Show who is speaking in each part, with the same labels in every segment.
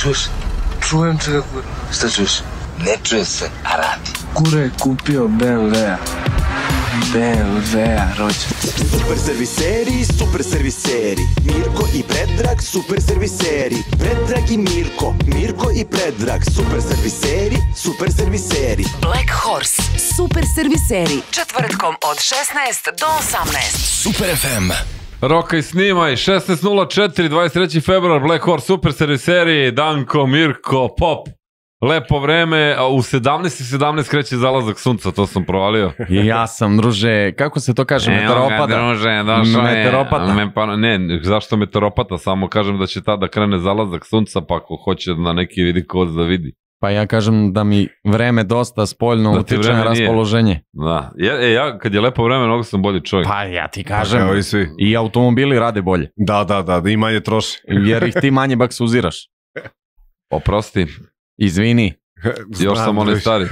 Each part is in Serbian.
Speaker 1: čuješ? Čujem te kako... Šta čuješ? Ne čuje se, a radi. Kure je kupio BMW-a. BMW-a, rođac.
Speaker 2: Super serviseri, Mirko i Predrag, super serviseri. Predrag i Mirko i Predrag, super serviseri.
Speaker 3: Black Horse, super serviseri. Četvrtkom od 16 do 18.
Speaker 2: Super FM.
Speaker 4: Roka i snimaj, 16.04, 23. februar, Black Horse, super serviseri, Danko, Mirko, Pop. Lepo vreme, a u 17.17 kreće zalazak sunca, to sam provalio.
Speaker 5: I ja sam, druže, kako se to kaže, meteoropata?
Speaker 4: Druže, došao je.
Speaker 5: Meteoropata.
Speaker 4: Ne, zašto meteoropata, samo kažem da će tada krene zalazak sunca, pa ako hoće na neki vidikovac da vidi.
Speaker 5: Pa ja kažem da mi vreme dosta spoljno utiče na raspoloženje.
Speaker 4: Da, ja kad je lepo vreme, mnogo sam bolji čovjek.
Speaker 5: Pa ja ti kažem,
Speaker 6: Pa, i svi.
Speaker 5: i automobili rade bolje.
Speaker 6: Da, i manje troši.
Speaker 5: Jer ih ti manje baksuziraš.
Speaker 4: Oprosti.
Speaker 5: Izvini.
Speaker 4: Još sam onaj stari.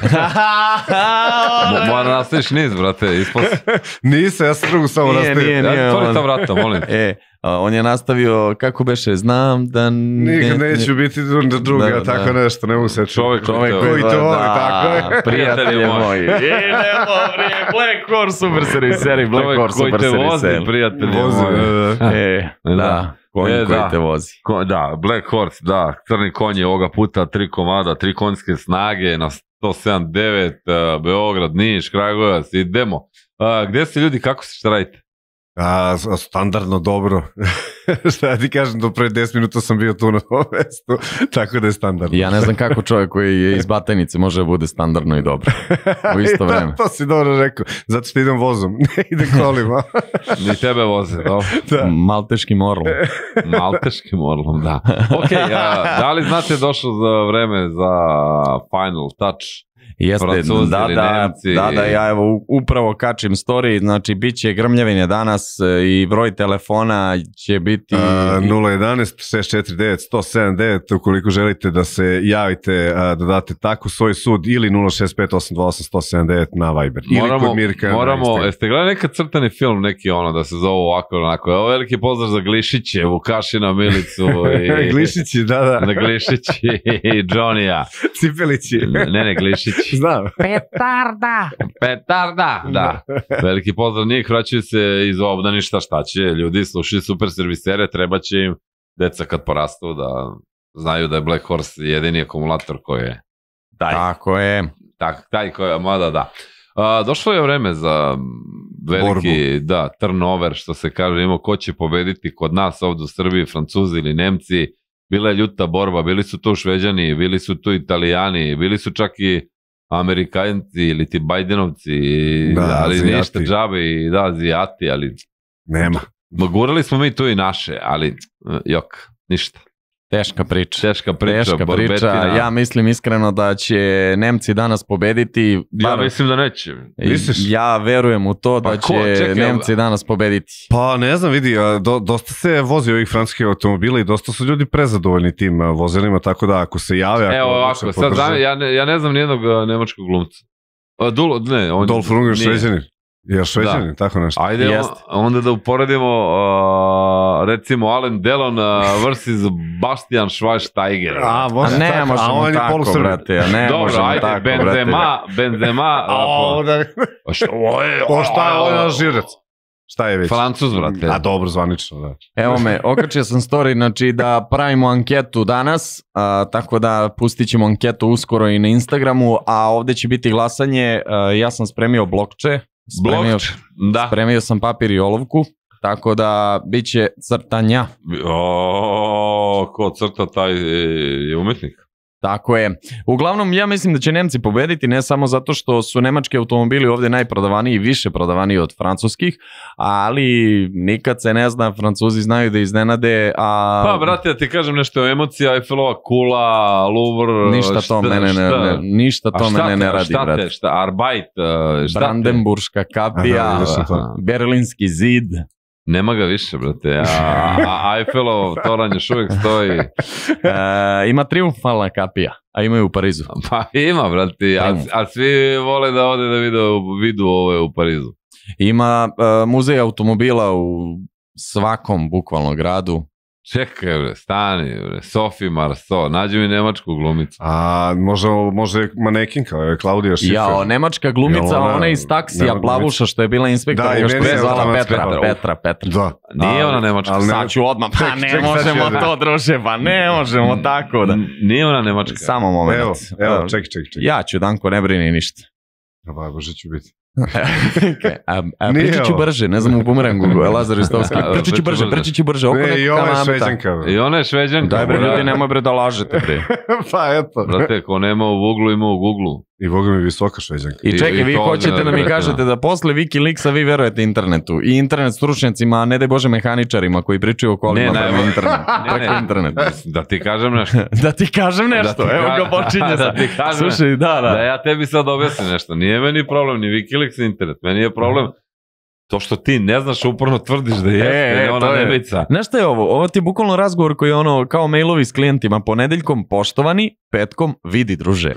Speaker 4: Moram nastaviš niz, brate.
Speaker 6: Nisam, ja sam drugu samo nastavio.
Speaker 4: Ja tvori ta vrata, molim.
Speaker 5: On je nastavio, kako beše, znam da...
Speaker 6: Nikad neću biti druga, tako nešto, ne mogu se
Speaker 4: čovjek
Speaker 6: koji te voli, tako je.
Speaker 5: Prijatelje moji. Idemo, Black Horse, super serviseri, Black Horse, super serviseri.
Speaker 4: Koji te vozi, prijatelje moji.
Speaker 5: Da. Konj koji te vozi.
Speaker 4: Da, Black Horse, da, crni konj je ovoga puta 3 komada, 3 konjske snage na 107.9, Beograd, Niš, Kragujevac, idemo. Gde ste ljudi, kako se, šta radite?
Speaker 6: Standardno dobro. Šta ja ti kažem, do pre 10 minuta sam bio tu na ovom mestu, tako da je standardno.
Speaker 5: Ja ne znam kako čovjek koji je iz Batajnice može da bude standardno i dobro u isto vreme.
Speaker 6: To si dobro rekao, zato što idem vozom, ne idem kolima.
Speaker 4: Ni tebe voze, dobro.
Speaker 5: Malteškim orlom.
Speaker 4: Malteškim orlom, da. Ok, da li znate došlo za vreme za Final Touch?
Speaker 5: Jeste, da, ja evo upravo kačim story, znači bit će grmljavine danas i broj telefona će biti...
Speaker 6: 011-649-179, ukoliko želite da se javite, da date tako svoj sud, ili 065-828-179 na Viber.
Speaker 4: Moramo, jeste gledali nekad crtani film, neki ono, da se zove ovako, onako, evo veliki pozdrav za Glišiće, Vukašina, Milicu i...
Speaker 6: Glišići, da.
Speaker 4: Na Glišići i Johnny-a.
Speaker 6: Cipelići.
Speaker 4: Ne, Glišići.
Speaker 6: Znam.
Speaker 5: Petarda,
Speaker 4: da. Veliki pozdrav njih, vraćaju se iz obdaništa, šta će, ljudi slušaju super servisere, treba će im deca kad porastu da znaju da je Black Horse jedini akumulator koji je taj.
Speaker 5: Tako je.
Speaker 4: Taj koji je, mada da. Došlo je vreme za veliki, da, turnover, što se kaže, imamo ko će pobediti kod nas ovdje u Srbiji, Francuzi ili Nemci, bila je ljuta borba, bili su tu Šveđani, bili su tu Italijani, bili su čak i Amerikanci ili ti Bajdenovci, ali
Speaker 6: Azijati.
Speaker 4: ništa džabe i da, Azijati, ali...
Speaker 6: Nema.
Speaker 4: Gurali smo mi tu i naše, ali jok, ništa.
Speaker 5: Teška priča.
Speaker 4: Borbetina.
Speaker 5: Ja mislim iskreno da će Nemci danas pobediti.
Speaker 4: Ja mislim da neće.
Speaker 5: Ja verujem u to da će Nemci danas pobediti.
Speaker 6: Pa ne znam, vidi, dosta se vozi ovih francuskih automobila i dosta su ljudi prezadovoljni tim vozilima, tako da ako se jave...
Speaker 4: Evo ovako, sad ja ne znam nijednog nemačkog glumca.
Speaker 6: Dolph Lundgren, Šveđanin. Ja Šveđanin, tako nešto.
Speaker 4: Ajde onda da uporedimo recimo Alain Delon versus Bastian Schweinsteiger.
Speaker 5: A ne možemo tako, brate.
Speaker 4: Dobro, ajde, Benzema.
Speaker 6: Šta je ovo žirac? Šta je već?
Speaker 4: Francuz, brate.
Speaker 6: A dobro, zvanično, da.
Speaker 5: Evo me, okačio sam story, znači da pravimo anketu danas, tako da pustit ćemo anketu uskoro i na Instagramu, a ovdje će biti glasanje, ja sam spremio blokče. Spremio sam papir i olovku, tako da bit će crtanja.
Speaker 4: Ko crta, taj je umetnik.
Speaker 5: Tako je. Uglavnom, ja mislim da će Nemci pobediti, ne samo zato što su nemački automobili ovdje najprodavaniji i više prodavaniji od francuskih, ali nikad se ne zna, Francuzi znaju da iznenade.
Speaker 4: Pa, brate, ja ti kažem nešto o emocija, Eiffelova kula, Louvre...
Speaker 5: Ništa to mene ne radi, brate.
Speaker 4: Arbeit,
Speaker 5: Brandenburška kapija, Berlinski zid.
Speaker 4: Nema ga više, brate, a Eiffelov toranj još uvijek stoji.
Speaker 5: Ima triumfalna kapija, a ima i u Parizu.
Speaker 4: Pa ima, brate, a svi vole da ode da vidu ove u Parizu.
Speaker 5: Ima muzej automobila u svakom bukvalno gradu.
Speaker 4: Čekaj, bre, stani, bre, Sophie Marceau, nađi mi nemačku glumicu.
Speaker 6: A može manekinka, Klaudija Schiffer.
Speaker 5: Jao, nemačka glumica, ona iz taksija, plavuša što je bila inspektor, još što je zvala Petra.
Speaker 6: Da.
Speaker 4: Nije ona nemačka.
Speaker 5: Sad ću odmah, pa ne možemo to, druže, pa ne možemo tako da.
Speaker 4: Nije ona nemačka.
Speaker 5: Samo moment.
Speaker 6: Evo, čekaj.
Speaker 5: Ja ću, Danko, ne brini ništa.
Speaker 6: Pa, bože ću biti.
Speaker 5: Pričat ću brže, ne znam u bumerangu, Lazar Istovski. Pričat ću brže, oko nekog
Speaker 6: Šveđanka.
Speaker 4: I ona je Šveđanka.
Speaker 5: Daj bre, ljudi, nemoj bre da lažete bre.
Speaker 6: Pa eto.
Speaker 4: Brate, ko nema u Vuglu, ima u Google.
Speaker 6: I Boga mi visoka Šveđanka.
Speaker 5: I čekaj, vi hoćete da mi kažete da posle Wikileaksa vi verujete internetu i internet stručnjacima, a ne daj Bože mehaničarima koji pričaju o kolima preko interneta.
Speaker 4: Da ti kažem nešto.
Speaker 5: Da ti kažem nešto, evo ga počinje sad. Slušaj, da.
Speaker 4: Da ja tebi sad objasnim nešto. Nije meni problem ni Wikileaks ni internet. Meni je problem to što ti ne znaš, uporno tvrdiš da jeste, ona nevica.
Speaker 5: Znaš šta je ovo? Ovo ti je bukvalno razgovor koji je ono kao mailovi s klijentima. Ponedeljkom poštovani, petkom vidi druže.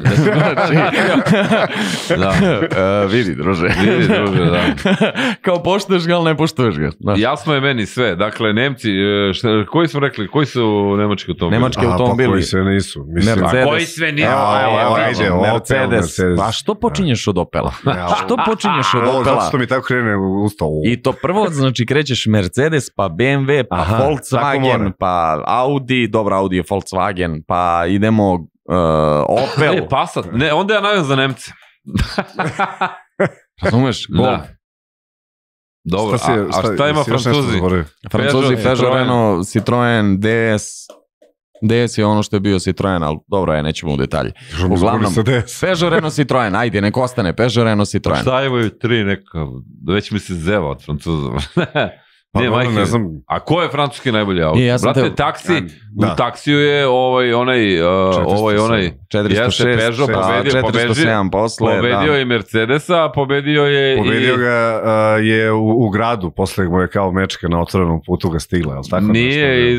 Speaker 5: Vidi druže.
Speaker 4: Vidi druže, da.
Speaker 5: Kao poštuješ ga, ali ne poštuješ ga.
Speaker 4: Jasno je meni sve. Dakle, Nemci, koji smo rekli, koji su nemački automobili?
Speaker 5: Nemački automobili.
Speaker 6: Pa koji sve nisu.
Speaker 5: Mercedes.
Speaker 4: Koji sve nisu?
Speaker 5: Mercedes. Pa što počinješ od Opela? Što počinješ od Opela?
Speaker 6: Zato što mi tako krene usta.
Speaker 5: I to prvo, znači krećeš Mercedes, pa BMW, pa Volkswagen, pa Audi, dobro, Audi je Volkswagen, pa idemo Opel.
Speaker 4: Passat. Ne, onda ja navijam za Nemce.
Speaker 5: Razumeš? Golf.
Speaker 4: Dobro, a šta ima Francuzi?
Speaker 5: Francuzi, Peugeot, Renault, Citroen, DS. DS je ono što je bio Citroen, ali dobro je, nećemo u detalje. Uglavnom, Peugeot, Renault, Citroen, ajde, nek ostane, Peugeot, Renault, Citroen.
Speaker 4: Šta imaju tri neka, već mi se zeva od Francuza. Nije,
Speaker 6: ne znam.
Speaker 4: A ko je francuski najbolji auto? Brate, taksi, u taksiju je onaj
Speaker 5: 406,
Speaker 4: Peugeot,
Speaker 5: 407 posle.
Speaker 4: Pobedio je Mercedesa, pobedio
Speaker 6: ga je u gradu, posle mu je kao mečka na otvorenom putu ga stigla.
Speaker 4: Nije.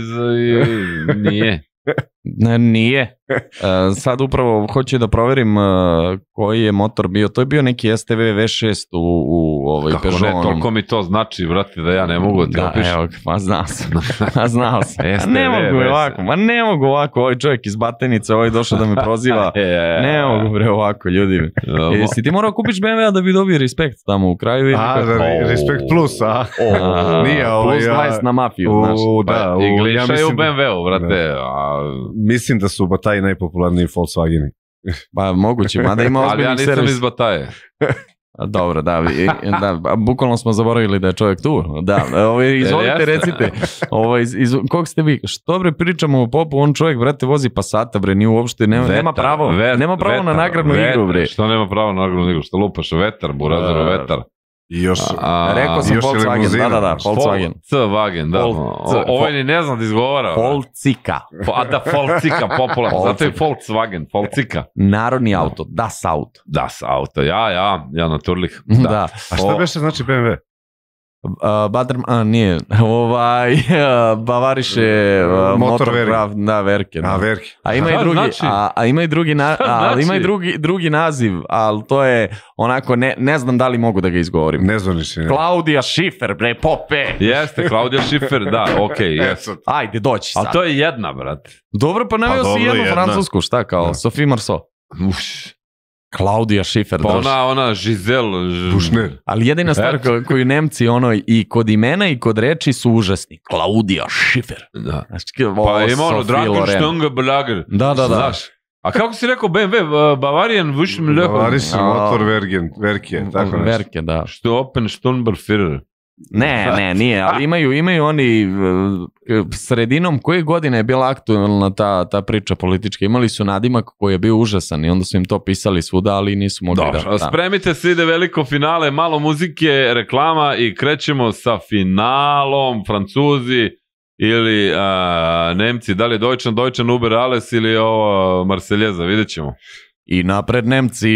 Speaker 5: Nije. Sad upravo hoću da proverim koji je motor bio. To je bio neki STV V6 u Peugeot.
Speaker 4: Kako ne, toliko mi to znači, brate, da ja ne mogu da ti opišem.
Speaker 5: Evo, pa znao sam. Ne mogu ovako, ovaj čovjek iz Batenice, ovaj došao da me proziva. Ne mogu bre ovako, ljudi. Jesi ti morao kupiš BMW-a da bi dobio respekt tamo u kraju?
Speaker 6: Respekt plus, a? Nije
Speaker 5: plus 20 na mafiju, znaš.
Speaker 4: I gliša je u BMW-u, brate.
Speaker 6: Mislim da su Bataji najpopularniji Volkswageni.
Speaker 5: Pa moguće, mada ima ozbiljnih servis.
Speaker 4: Ali ja nisam iz Bataje.
Speaker 5: Dobro, da, bukvalno smo zaboravili da je čovjek tu. Da, izvolite, recite. Kog ste vi? Što bre pričamo o Popu, on čovjek, brate, vozi Passata, bre, nije uopšte, nema pravo na nagradnu igru, bre.
Speaker 4: Što nema pravo na nagradnu igru? Što lupaš vetar, burazeru vetar?
Speaker 6: I još...
Speaker 5: Rekao sam Volkswagen, da, Volkswagen.
Speaker 4: Volkswagen, da. Ovo ni ne znam da izgovara.
Speaker 5: Volcika.
Speaker 4: Volcika, popularno. Zato je Volkswagen, Volcika.
Speaker 5: Narodni auto, Das Auto.
Speaker 4: Das Auto, ja, naturlich.
Speaker 5: Da.
Speaker 6: A šta beše znači BMW?
Speaker 5: Nije, Bavariše
Speaker 6: Motorgraf,
Speaker 5: da, Verke. A ima i drugi naziv, ali to je onako, ne znam da li mogu da ga izgovorim.
Speaker 6: Ne zvoniš.
Speaker 5: Klaudija Schiffer, bre, Pope.
Speaker 4: Jeste, Klaudija Schiffer, da, okej, jeste.
Speaker 5: Ajde, doći sad.
Speaker 4: A to je jedna, brate.
Speaker 5: Dobro, pa navio si jednu francusku, šta kao, Sophie Marceau. Klaudija Schiffer.
Speaker 4: Pa ona Giselle
Speaker 6: Bušner.
Speaker 5: Ali jedina stvar koju Nemci i kod imena i kod reči su užasni. Klaudija Schiffer.
Speaker 4: Da. Pa ima ono Dragonstanga Blager.
Speaker 5: Da.
Speaker 4: A kako si rekao BMW? Bavarian Wuschm Löcher.
Speaker 6: Bavariši motor Verke.
Speaker 5: Verke, da.
Speaker 4: Što Open Sturmberführer.
Speaker 5: Ne, nije, ali imaju oni sredinom koje godine je bila aktualna ta priča politička, imali su nadimak koji je bio užasan i onda su im to pisali svuda, ali nisu mogli da.
Speaker 4: Spremite se, ide veliko finale, malo muzike, reklama i krećemo sa finalom. Francuzi ili Nemci, da li je Deutschland Uber Alles ili ovo Marseljeza, vidjet ćemo.
Speaker 5: I napred Nemci.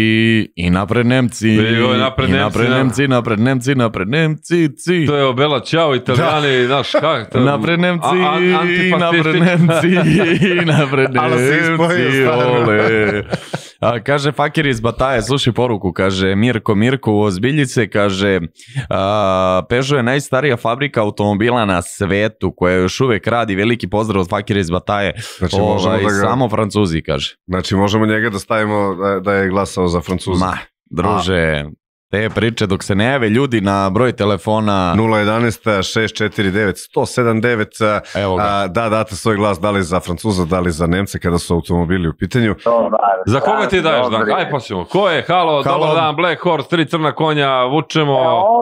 Speaker 4: To je Bela Ćao, Italijani, znaš kako?
Speaker 5: Napred Nemci, ole. Kaže Fakir iz Bataje, slušaj poruku, kaže Mirko, ozbilji se, kaže Peugeot je najstarija fabrika automobila na svetu koja još uvek radi, veliki pozdrav od Fakira iz Bataje,
Speaker 6: Znači, možemo da ga...
Speaker 5: samo Francuzi, kaže.
Speaker 6: Znači možemo njega da stavimo da je glasao za Francuza.
Speaker 5: Ma, druže, te priče dok se ne jave ljudi na broj telefona
Speaker 6: 011 649 179.
Speaker 5: Evo ga.
Speaker 6: Da, date svoj glas, da li za Francuza, da li za Nemce kada su automobili u pitanju.
Speaker 4: Za koga ti daješ, Danko? Aj posljedno. Ko je? Halo, dobar dan, Black Horse, 3 crna konja, vučemo.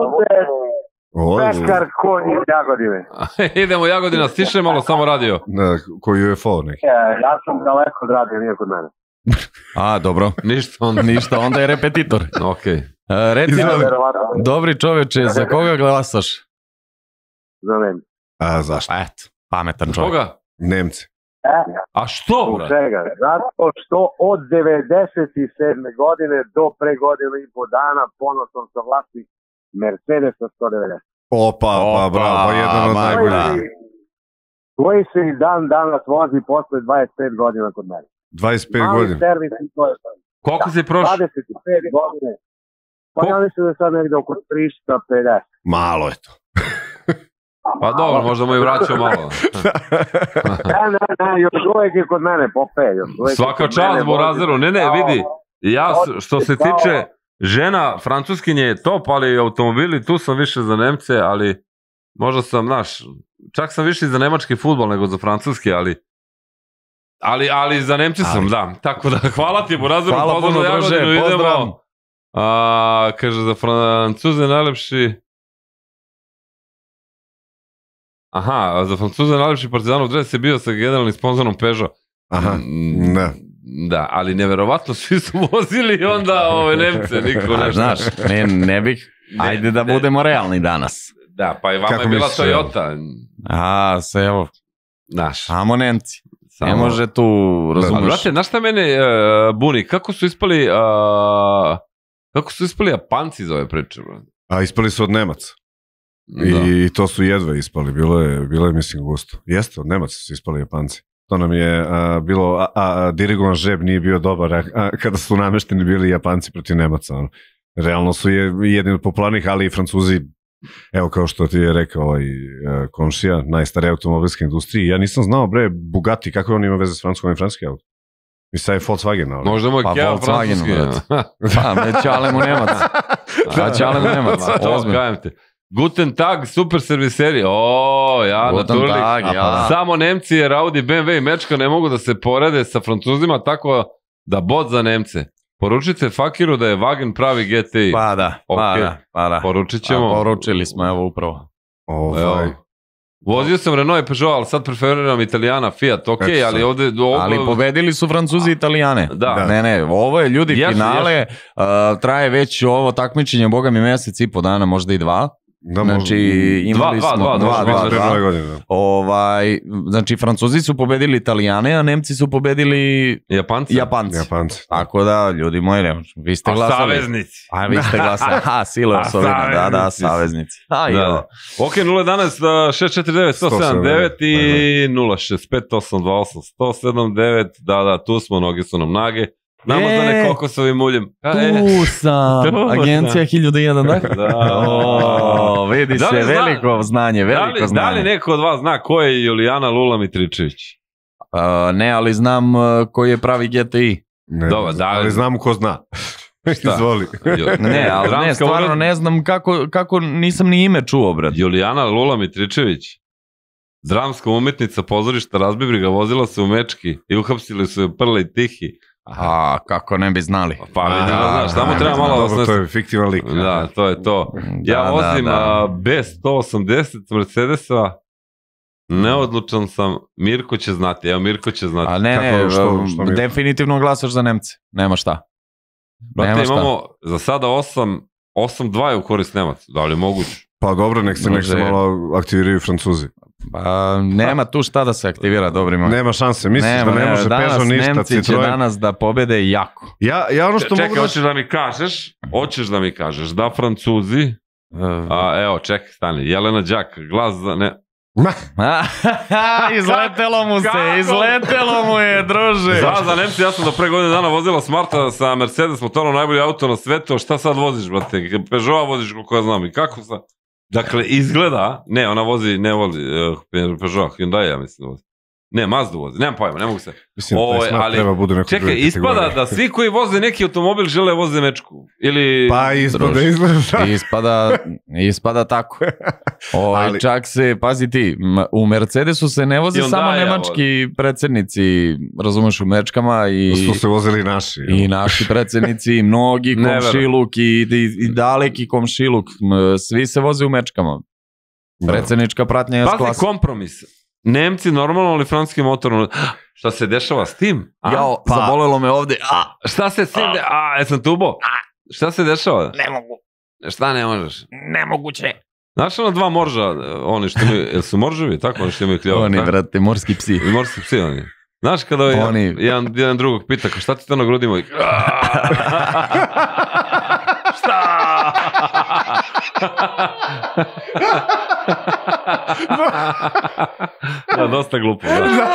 Speaker 7: Pekar konj iz Jagodine.
Speaker 4: Idemo Jagodina, stišaj malo samo radio.
Speaker 6: Koji UFO neki.
Speaker 7: Ja sam daleko od radio, nije kod mene.
Speaker 5: A, dobro.
Speaker 4: Ništa.
Speaker 5: Onda je repetitor.
Speaker 4: Okej.
Speaker 5: Reci, dobri čoveče, za koga glasaš?
Speaker 7: Za Nemce.
Speaker 6: A zašto?
Speaker 5: Eto, pametan čovjek.
Speaker 4: Koga?
Speaker 6: Nemci.
Speaker 4: A što, bro?
Speaker 7: Čega? Zato što od 97. godine do pre godinu i po dana ponosom sam vlasnik Mercedesa 190.
Speaker 6: Opa, bravo, jedan od najboljih.
Speaker 7: Koji se i dan danas vozi posle 25 godina kod mene.
Speaker 6: 25 godina.
Speaker 7: Servis i to je to.
Speaker 4: Koliko si prošao?
Speaker 7: 25 godine. Pa ja mislim da je sad negde oko 350.
Speaker 6: Malo je to.
Speaker 4: Pa dobro, možda mu i vraćao malo.
Speaker 7: Ne, još uvijek je kod mene Popej.
Speaker 4: Svaka čast Borazeru. Ne, vidi. Ja, što se tiče žena, francuskinje je top, ali automobili, tu sam više za Nemce, ali možda sam, znaš, čak sam više za nemački fudbal nego za francuski, ali za Nemci sam, da. Tako da, hvala ti Borazeru.
Speaker 5: Hvala puno, druže, pozdrav.
Speaker 4: Kaže, za Francuze najlepši... Aha, za Francuze najlepši Partizanov dres je bio sa generalnim sponzorom Peugeot.
Speaker 6: Aha, da.
Speaker 4: Da, ali neverovatno svi su vozili onda ove Nemce, niko nešto.
Speaker 5: Znaš, ne bih, ajde da budemo realni danas.
Speaker 4: Da, pa i vama je bila Toyota.
Speaker 5: Se evo,
Speaker 4: Znaš.
Speaker 5: samo Nemci. Ne može tu, razumiješ.
Speaker 4: Brate, znaš šta mene buni, kako su ispali Japanci iz ove priče, brate?
Speaker 6: A ispali su od Nemaca. I to su jedve ispali, bilo je mislim gusto. Jeste, od Nemaca su ispali Japanci. To nam je bilo, dirigovan žeb nije bio dobar kada su namešteni bili Japanci protiv Nemaca. Realno su jedni od popularnih, ali i Francuzi, evo kao što ti je rekao komšija, najstarija automobilska industrija. Ja nisam znao, bre, Bugatti, kako on ima veze s francuskom i francuski auto? I sad je Volkswagen.
Speaker 4: Možda mu je Kea francuski.
Speaker 5: Pa, Ćale mu Nemac.
Speaker 4: To kajem te. Guten Tag, super serviseri. Naturlik. Samo Nemci, jer Audi, BMW i Mečka ne mogu da se porede sa Francuzima, tako da bod za Nemce. Poručite Fakiru da je Wagen pravi GTI.
Speaker 5: Pa da.
Speaker 4: Poručit ćemo.
Speaker 5: Poručili smo, evo upravo.
Speaker 4: Vozio sam Renault i Peugeot, ali sad preferiram Italijana, Fiat, ok, ali ovde...
Speaker 5: Ali pobedili su Francuzi i Italijane.
Speaker 4: Da.
Speaker 5: Ne, ovo je ljudi finale, traje već ovo takmičenje, boga mi mesec i po dana, možda i 2. Znači imali smo 2. Znači Francuzi su pobedili Italijane, a Nemci su pobedili Japanci. Tako da, ljudi moji, vi ste glasali.
Speaker 4: Saveznici.
Speaker 5: Vi ste glasali. Silo osovina, da, saveznici.
Speaker 4: Ok, 011 649 179 i 065 828 179. Da, tu smo, noge su nam nage. Namazane kokosovim uljem.
Speaker 5: Tu sam, agencija 1001, da? Vidi se, veliko znanje,
Speaker 4: Da li neko od vas zna ko je Julijana Lula Mitričević?
Speaker 5: Ne, ali znam koji je pravi GTI.
Speaker 6: Ali znam ko zna. Izvoli.
Speaker 5: Ne, ali stvarno ne znam kako nisam ni ime čuo, brat.
Speaker 4: Julijana Lula Mitričević, dramska umetnica pozorišta Razbibriga, vozila se u Mečki i uhapsili su je Prle i Tihi.
Speaker 5: Kako ne bi znali.
Speaker 4: Pa vidimo, znaš, tamo treba malo...
Speaker 6: Dobro, to je fiktivan lik.
Speaker 4: Da, to je to. Ja vozim B180 Mercedesa, neodlučan sam, Mirko će znati,
Speaker 5: Ne, definitivno glasaš za Nemce, nema šta.
Speaker 4: Brate, imamo za sada 8-2 je u korist Nemaca, da li je moguće?
Speaker 6: Pa dobro, nek se malo aktiviraju Francuzi.
Speaker 5: Nema tu šta da se aktivira, dobrima.
Speaker 6: Nema šanse, misliš da ne može Peugeot ništa,
Speaker 5: Nemci će danas da pobede jako.
Speaker 6: Ja ono što mogu da...
Speaker 4: Hoćeš da mi kažeš da Francuzi, evo čekaj, stani, Jelena Đak, glas za,
Speaker 5: Izletelo mu je, druže.
Speaker 4: Za Nemci, ja sam do pre godine dana vozila Smarta sa Mercedes motorom, najbolji auto na svetu, šta sad voziš, brate? Peugeot voziš, koliko ja znam, i kako sad? Dakle, izgleda, ne, ona vozi, ne vozi, Peugeot, Hyundai, ja mislim da vozi. Ne, Mazdu vozi, nemam pojma, ne mogu se.
Speaker 6: Mislim da taj Smart treba bude neko druge
Speaker 4: kategorije. Čekaj, ispada da svi koji voze neki automobil žele voze mečku. Ili...
Speaker 6: Pa
Speaker 5: ispada tako. Čak se, pazi ti, u Mercedesu se ne voze samo nemački predsjednici, razumeš, u mečkama i...
Speaker 6: Su se vozili naši.
Speaker 5: I naši predsjednici, i mnogi komšiluk, i daleki komšiluk, svi se voze u mečkama. Predsjednička pratnja je s klasa.
Speaker 4: Pazi, kompromis. Nemci normalno ali francuski motor, šta se dešava s tim?
Speaker 5: Jao, zabolelo me ovde.
Speaker 4: Šta se s tim? Jesam tubo? Šta se dešava?
Speaker 5: Ne mogu.
Speaker 4: Šta ne možeš?
Speaker 5: Nemoguće.
Speaker 4: Znaš ono dva morža, oni što imaju, jel su morževi? Tako oni što imaju kljovo?
Speaker 5: Oni, brate, morski psi.
Speaker 4: Morski psi oni. Znaš kada jedan drugog pita, šta ti to na grudi moj? Šta? Da, dosta glupo, da.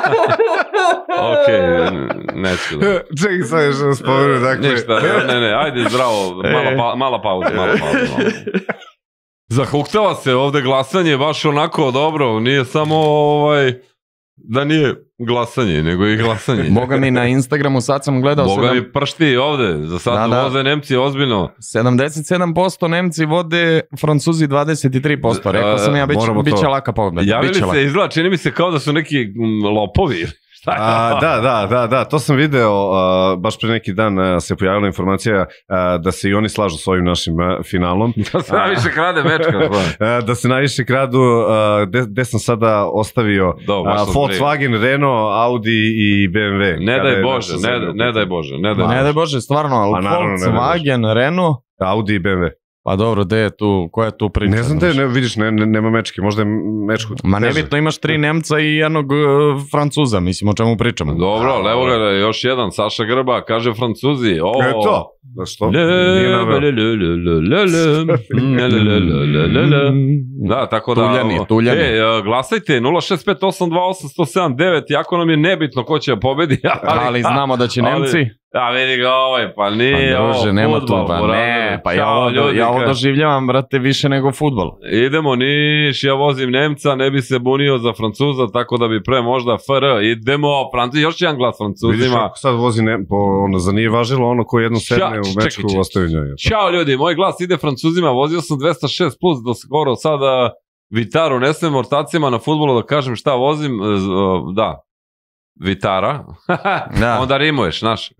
Speaker 4: Okej, neću da.
Speaker 6: Čekaj, sad još da spomenu, dakle.
Speaker 4: Ništa, ne, ajde, zdravo, mala pauza. Zahuktava se ovde glasanje, baš onako dobro, nije samo da nije glasanje, nego i glasanje.
Speaker 5: Boga mi na Instagramu sad sam gledao...
Speaker 4: Boga mi pršti ovde, za sad voze Nemci ozbiljno.
Speaker 5: 77% Nemci vode, Francuzi 23%. Rekao sam ja, bit će laka pobeda.
Speaker 4: Javili se, izgleda, čini mi se kao da su neki lopovi.
Speaker 6: Da, to sam video, baš pre neki dan se pojavila informacija da se i oni slažu s ovim našim finalom.
Speaker 4: Da se najviše krade mečka.
Speaker 6: Da se najviše kradu, gde sam sada ostavio Volkswagen, Renault, Audi i BMW.
Speaker 4: Ne daj Bože,
Speaker 5: stvarno, ali Volkswagen, Renault,
Speaker 6: Audi i BMW.
Speaker 5: Pa dobro, koja je tu priča?
Speaker 6: Ne znam da vidiš, nema mečke, možda je mečku.
Speaker 5: Ma nebitno, imaš 3 Nemca i jednog Francuza, mislim o čemu pričamo.
Speaker 4: Dobro, ali evo ga još jedan, Saša Grba, kaže Francuzi.
Speaker 6: Eto, da što?
Speaker 4: Da, tako da...
Speaker 5: Tuljani.
Speaker 4: Glasajte, 065828179, jako nam je nebitno ko će pobedi.
Speaker 5: Ali znamo da će Nemci...
Speaker 4: Da, vidi ga pa nije
Speaker 5: ovo fudbal, ja ovo doživljavam, brate, više nego fudbal.
Speaker 4: Idemo Niš, ja vozim Nemca, ne bi se bunio za Francuza, tako da bi pre možda FR, idemo, Francuzi, još jedan glas Francuzima.
Speaker 6: Vidiš ako sad vozi, za nije važilo ono ko jedno sedne u mečku u ostavljanju.
Speaker 4: Ćao ljudi, moj glas ide Francuzima, vozio sam 206 plus do skoro sada Vitaru, ne smem ortacima na fudbalu da kažem šta vozim, da. Vitara, onda rimuješ, znaš.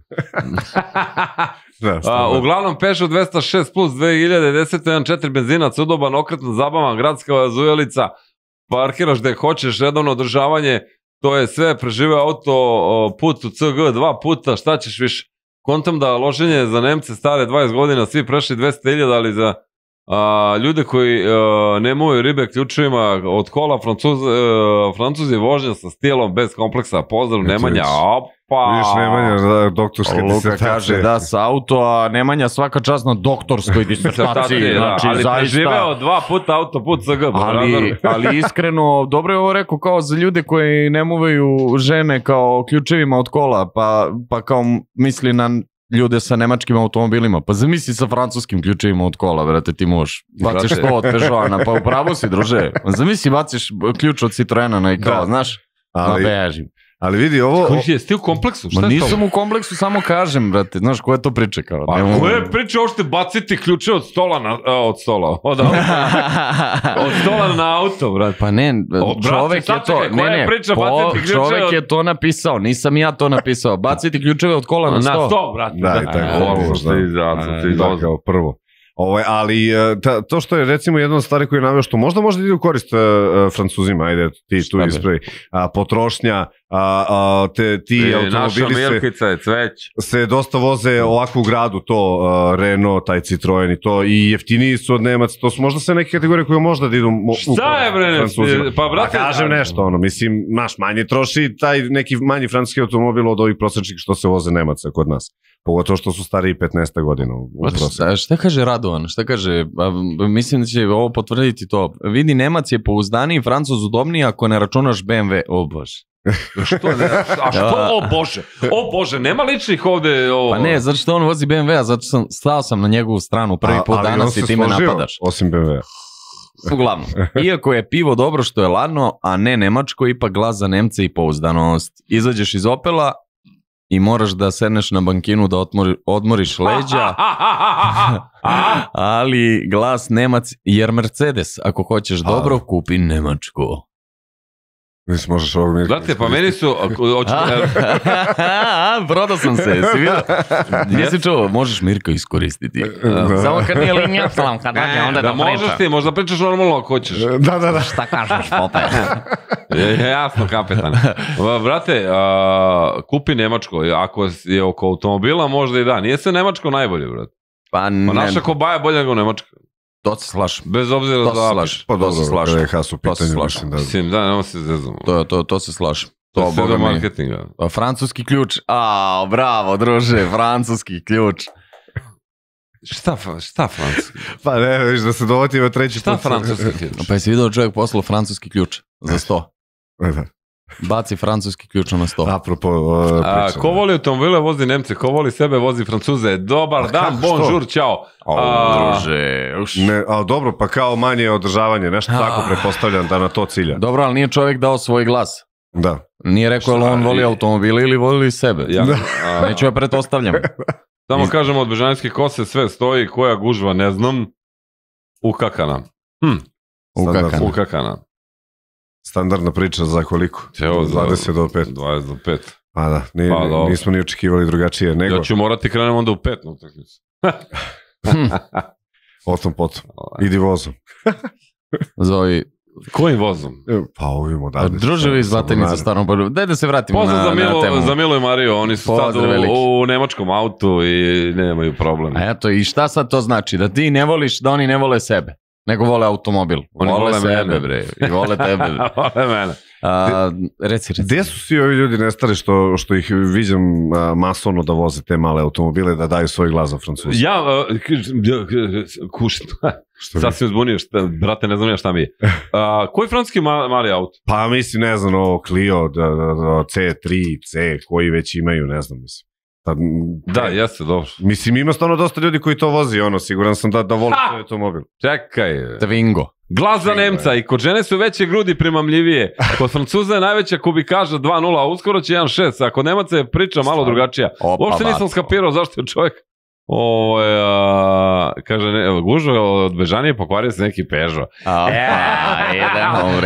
Speaker 4: Uglavnom Peugeot 206 plus 2010 1.4 benzinac, udoban, okretna, zabavan, gradska zujelica, parkiraš gde hoćeš, redovno održavanje, to je sve, preživeo auto, put u CG 2 puta, šta ćeš više. Kontam da loženje za Nemce stare 20 godina, svi prešli 200.000, ali za ljude koji nemaju ribe ključevima od kola, Francuzi vožnja sa stilom, bez kompleksa, pozdrav Nemanja, opa!
Speaker 6: Vidiš Nemanja, doktorska disertacija.
Speaker 5: Luka kaže da sa auto, a Nemanja svaka čast na doktorskoj disertaciji.
Speaker 4: Ali preživeo 2 puta autoput CG.
Speaker 5: Ali iskreno, dobro je ovo rekao kao za ljude koji ne muvaju žene kao ključevima od kola, pa kao misli na ljude sa nemačkim automobilima, pa zamisli sa francuskim ključevima od kola, vrate, ti možeš. Baciš to od Peugeota, pa upravo si, druže. Zamisli, baciš ključ od Citroena i kao, znaš, bežim.
Speaker 6: Ali vidi ovo...
Speaker 4: Jesi ti u kompleksu?
Speaker 5: Ma nisam u kompleksu, samo kažem, brate, znaš, koja je to priča kao?
Speaker 4: Pa koje priče ošte baciti ključe od stola na auto, brate?
Speaker 5: Pa ne, čovek je to... Čovek je to napisao, nisam ja to napisao. Baciti ključeve od kola na sto.
Speaker 4: Na sto, brate.
Speaker 6: Da, i tako kao prvo. Ali to što je recimo jedna od stvari koju je naveo što možda može da ide u korist Francuzima, ajde ti tu ispravi, potrošnja, ti automobili se dosta voze ovako u gradu, to Renault, taj Citroen i to, i jeftiniji su od Nemaca, to su možda sve neke kategorije koje možda da idu u Francuzima. Pa kažem nešto, mislim, naš manje troši taj neki manji francuski automobil od ovih prosječnih što se voze Nemaca kod nas. Pogotovo što su stariji 15 godina u prosjeku.
Speaker 5: Šta kaže Rado Radovan, šta kaže, mislim da će ovo potvrditi to. Vidi, Nemac je pouzdaniji, Francuz udobniji ako ne računaš BMW. O bože.
Speaker 4: Što ne? A što? O bože, nema ličnih ovde.
Speaker 5: Pa ne, zato što on vozi BMW-a, zato što stao sam na njegovu stranu prvi put danas i ti me napadaš.
Speaker 6: Osim BMW-a.
Speaker 5: Uglavnom, iako je pivo dobro što je ladno, a ne nemačko, ipak glas za Nemce i pouzdanost. Izađeš iz Opela i moraš da sedneš na bankinu da odmoriš leđa, ali glas Nemac jer Mercedes. Ako hoćeš dobro, kupi nemačko.
Speaker 6: Mislim, možeš ovog Mirka.
Speaker 4: Znate, pa meni su...
Speaker 5: Prodao sam se, si vidio? Nisi čuo, možeš Mirka iskoristiti. Samo kad nije linija, kad dođe, onda
Speaker 4: da možeš ti, možda pričaš normalno ako hoćeš.
Speaker 6: Da.
Speaker 5: Šta kažeš, Pope?
Speaker 4: Jasno, kapetan. Brate, kupi nemačko, ako je oko automobila, možda i da. Nije se nemačko najbolje, brate.
Speaker 5: Pa
Speaker 4: naša kobaja je bolja nego nemačka.
Speaker 5: To se slažem.
Speaker 4: Bez obzira da slažem.
Speaker 6: Pa dobro, kada je Haas u pitanju, mislim
Speaker 4: da nema se zezamo.
Speaker 5: To se slažem.
Speaker 4: To je do marketinga.
Speaker 5: Francuski ključ. Bravo, druže, francuski ključ.
Speaker 4: Šta francuski?
Speaker 6: Pa ne, viš da se dovotima treći put.
Speaker 4: Šta francuski ključ?
Speaker 5: Pa jesi vidio čovjek poslao francuski ključ za 100. Baci francuski ključ na 100.
Speaker 6: Apropo
Speaker 4: ko voli automobile, vozi Nemce. Ko voli sebe, vozi Francuze. Dobar dan, bonjour, čao.
Speaker 5: Druže.
Speaker 6: Dobro, pa kao manje održavanje. Nešto tako pretpostavljam da na to cilja.
Speaker 5: Dobro, ali nije čovjek dao svoj glas.
Speaker 6: Da.
Speaker 5: Nije rekao li on voli automobile ili voli sebe. Neću ja pretpostavljam.
Speaker 4: Samo kažemo od Bežanijske kose sve stoji, koja gužva ne znam. Ukakana. Ukakana.
Speaker 6: Standardna priča za koliko? 20 do 5.
Speaker 4: 20 do 5.
Speaker 6: Pa da, nismo ni očekivali drugačije nego...
Speaker 4: Ja ću morati krenem onda u 5 na utakmicu.
Speaker 6: Potom. Idi vozom.
Speaker 5: Zovi...
Speaker 4: Kojim vozom?
Speaker 6: Pa ovim odavde.
Speaker 5: Druževi iz Zlatenice starom bolju. Daj da se vratimo na temu.
Speaker 4: Pozdrav za Milo i Mariju, oni su sad u nemačkom autu i nemaju problem.
Speaker 5: A eto, i šta sad to znači? Da ti ne voliš, da oni ne vole sebe, nego vole automobil.
Speaker 4: Oni vole
Speaker 5: sebe,
Speaker 4: mene,
Speaker 5: bre. I vole tebe.
Speaker 4: Vole mene.
Speaker 5: Reci.
Speaker 6: Gde su svi ovi ljudi nestali što ih viđam masovno da voze te male automobile, da daju svoj glas za Francuzi?
Speaker 4: Sasvim zbunio, brate, ne znam ja šta mi je. Koji francuski mali auto?
Speaker 6: Pa mislim, ne znam, Clio, C3, C, koji već imaju, ne znam, mislim.
Speaker 4: Da, jeste, dobro.
Speaker 6: Mislim, ima stvarno dosta ljudi koji to vozi, siguran sam da voli svoj automobil.
Speaker 4: Čekaj.
Speaker 5: Twingo.
Speaker 4: Glas za Nemca i kod žene su veće grudi primamljivije. Kod Francuza je najveća kubikaža 2-0, a uskoro će 1-6, a kod Nemaca je priča malo drugačija. Uopšte nisam skapirao zašto je čovjek kaže, gužva od Bežanije pokvario se neki Peugeot.
Speaker 5: Idemo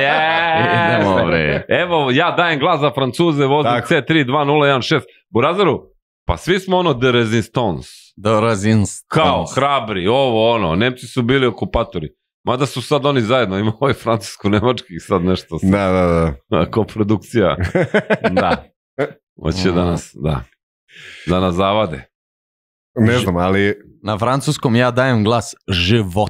Speaker 5: bre.
Speaker 4: Evo, ja dajem glas za Francuze, vozim C3 2-0-1-6. Burazaru, pa svi smo de resistance. Kao, hrabri, Nemci su bili okupatori. Mada su sad oni zajedno, ima ovaj francusko-nemački sad nešto.
Speaker 6: Da.
Speaker 4: Koprodukcija. Da. Hoće da nas zavade.
Speaker 6: Ne znam, ali...
Speaker 5: Na francuskom ja dajem glas život.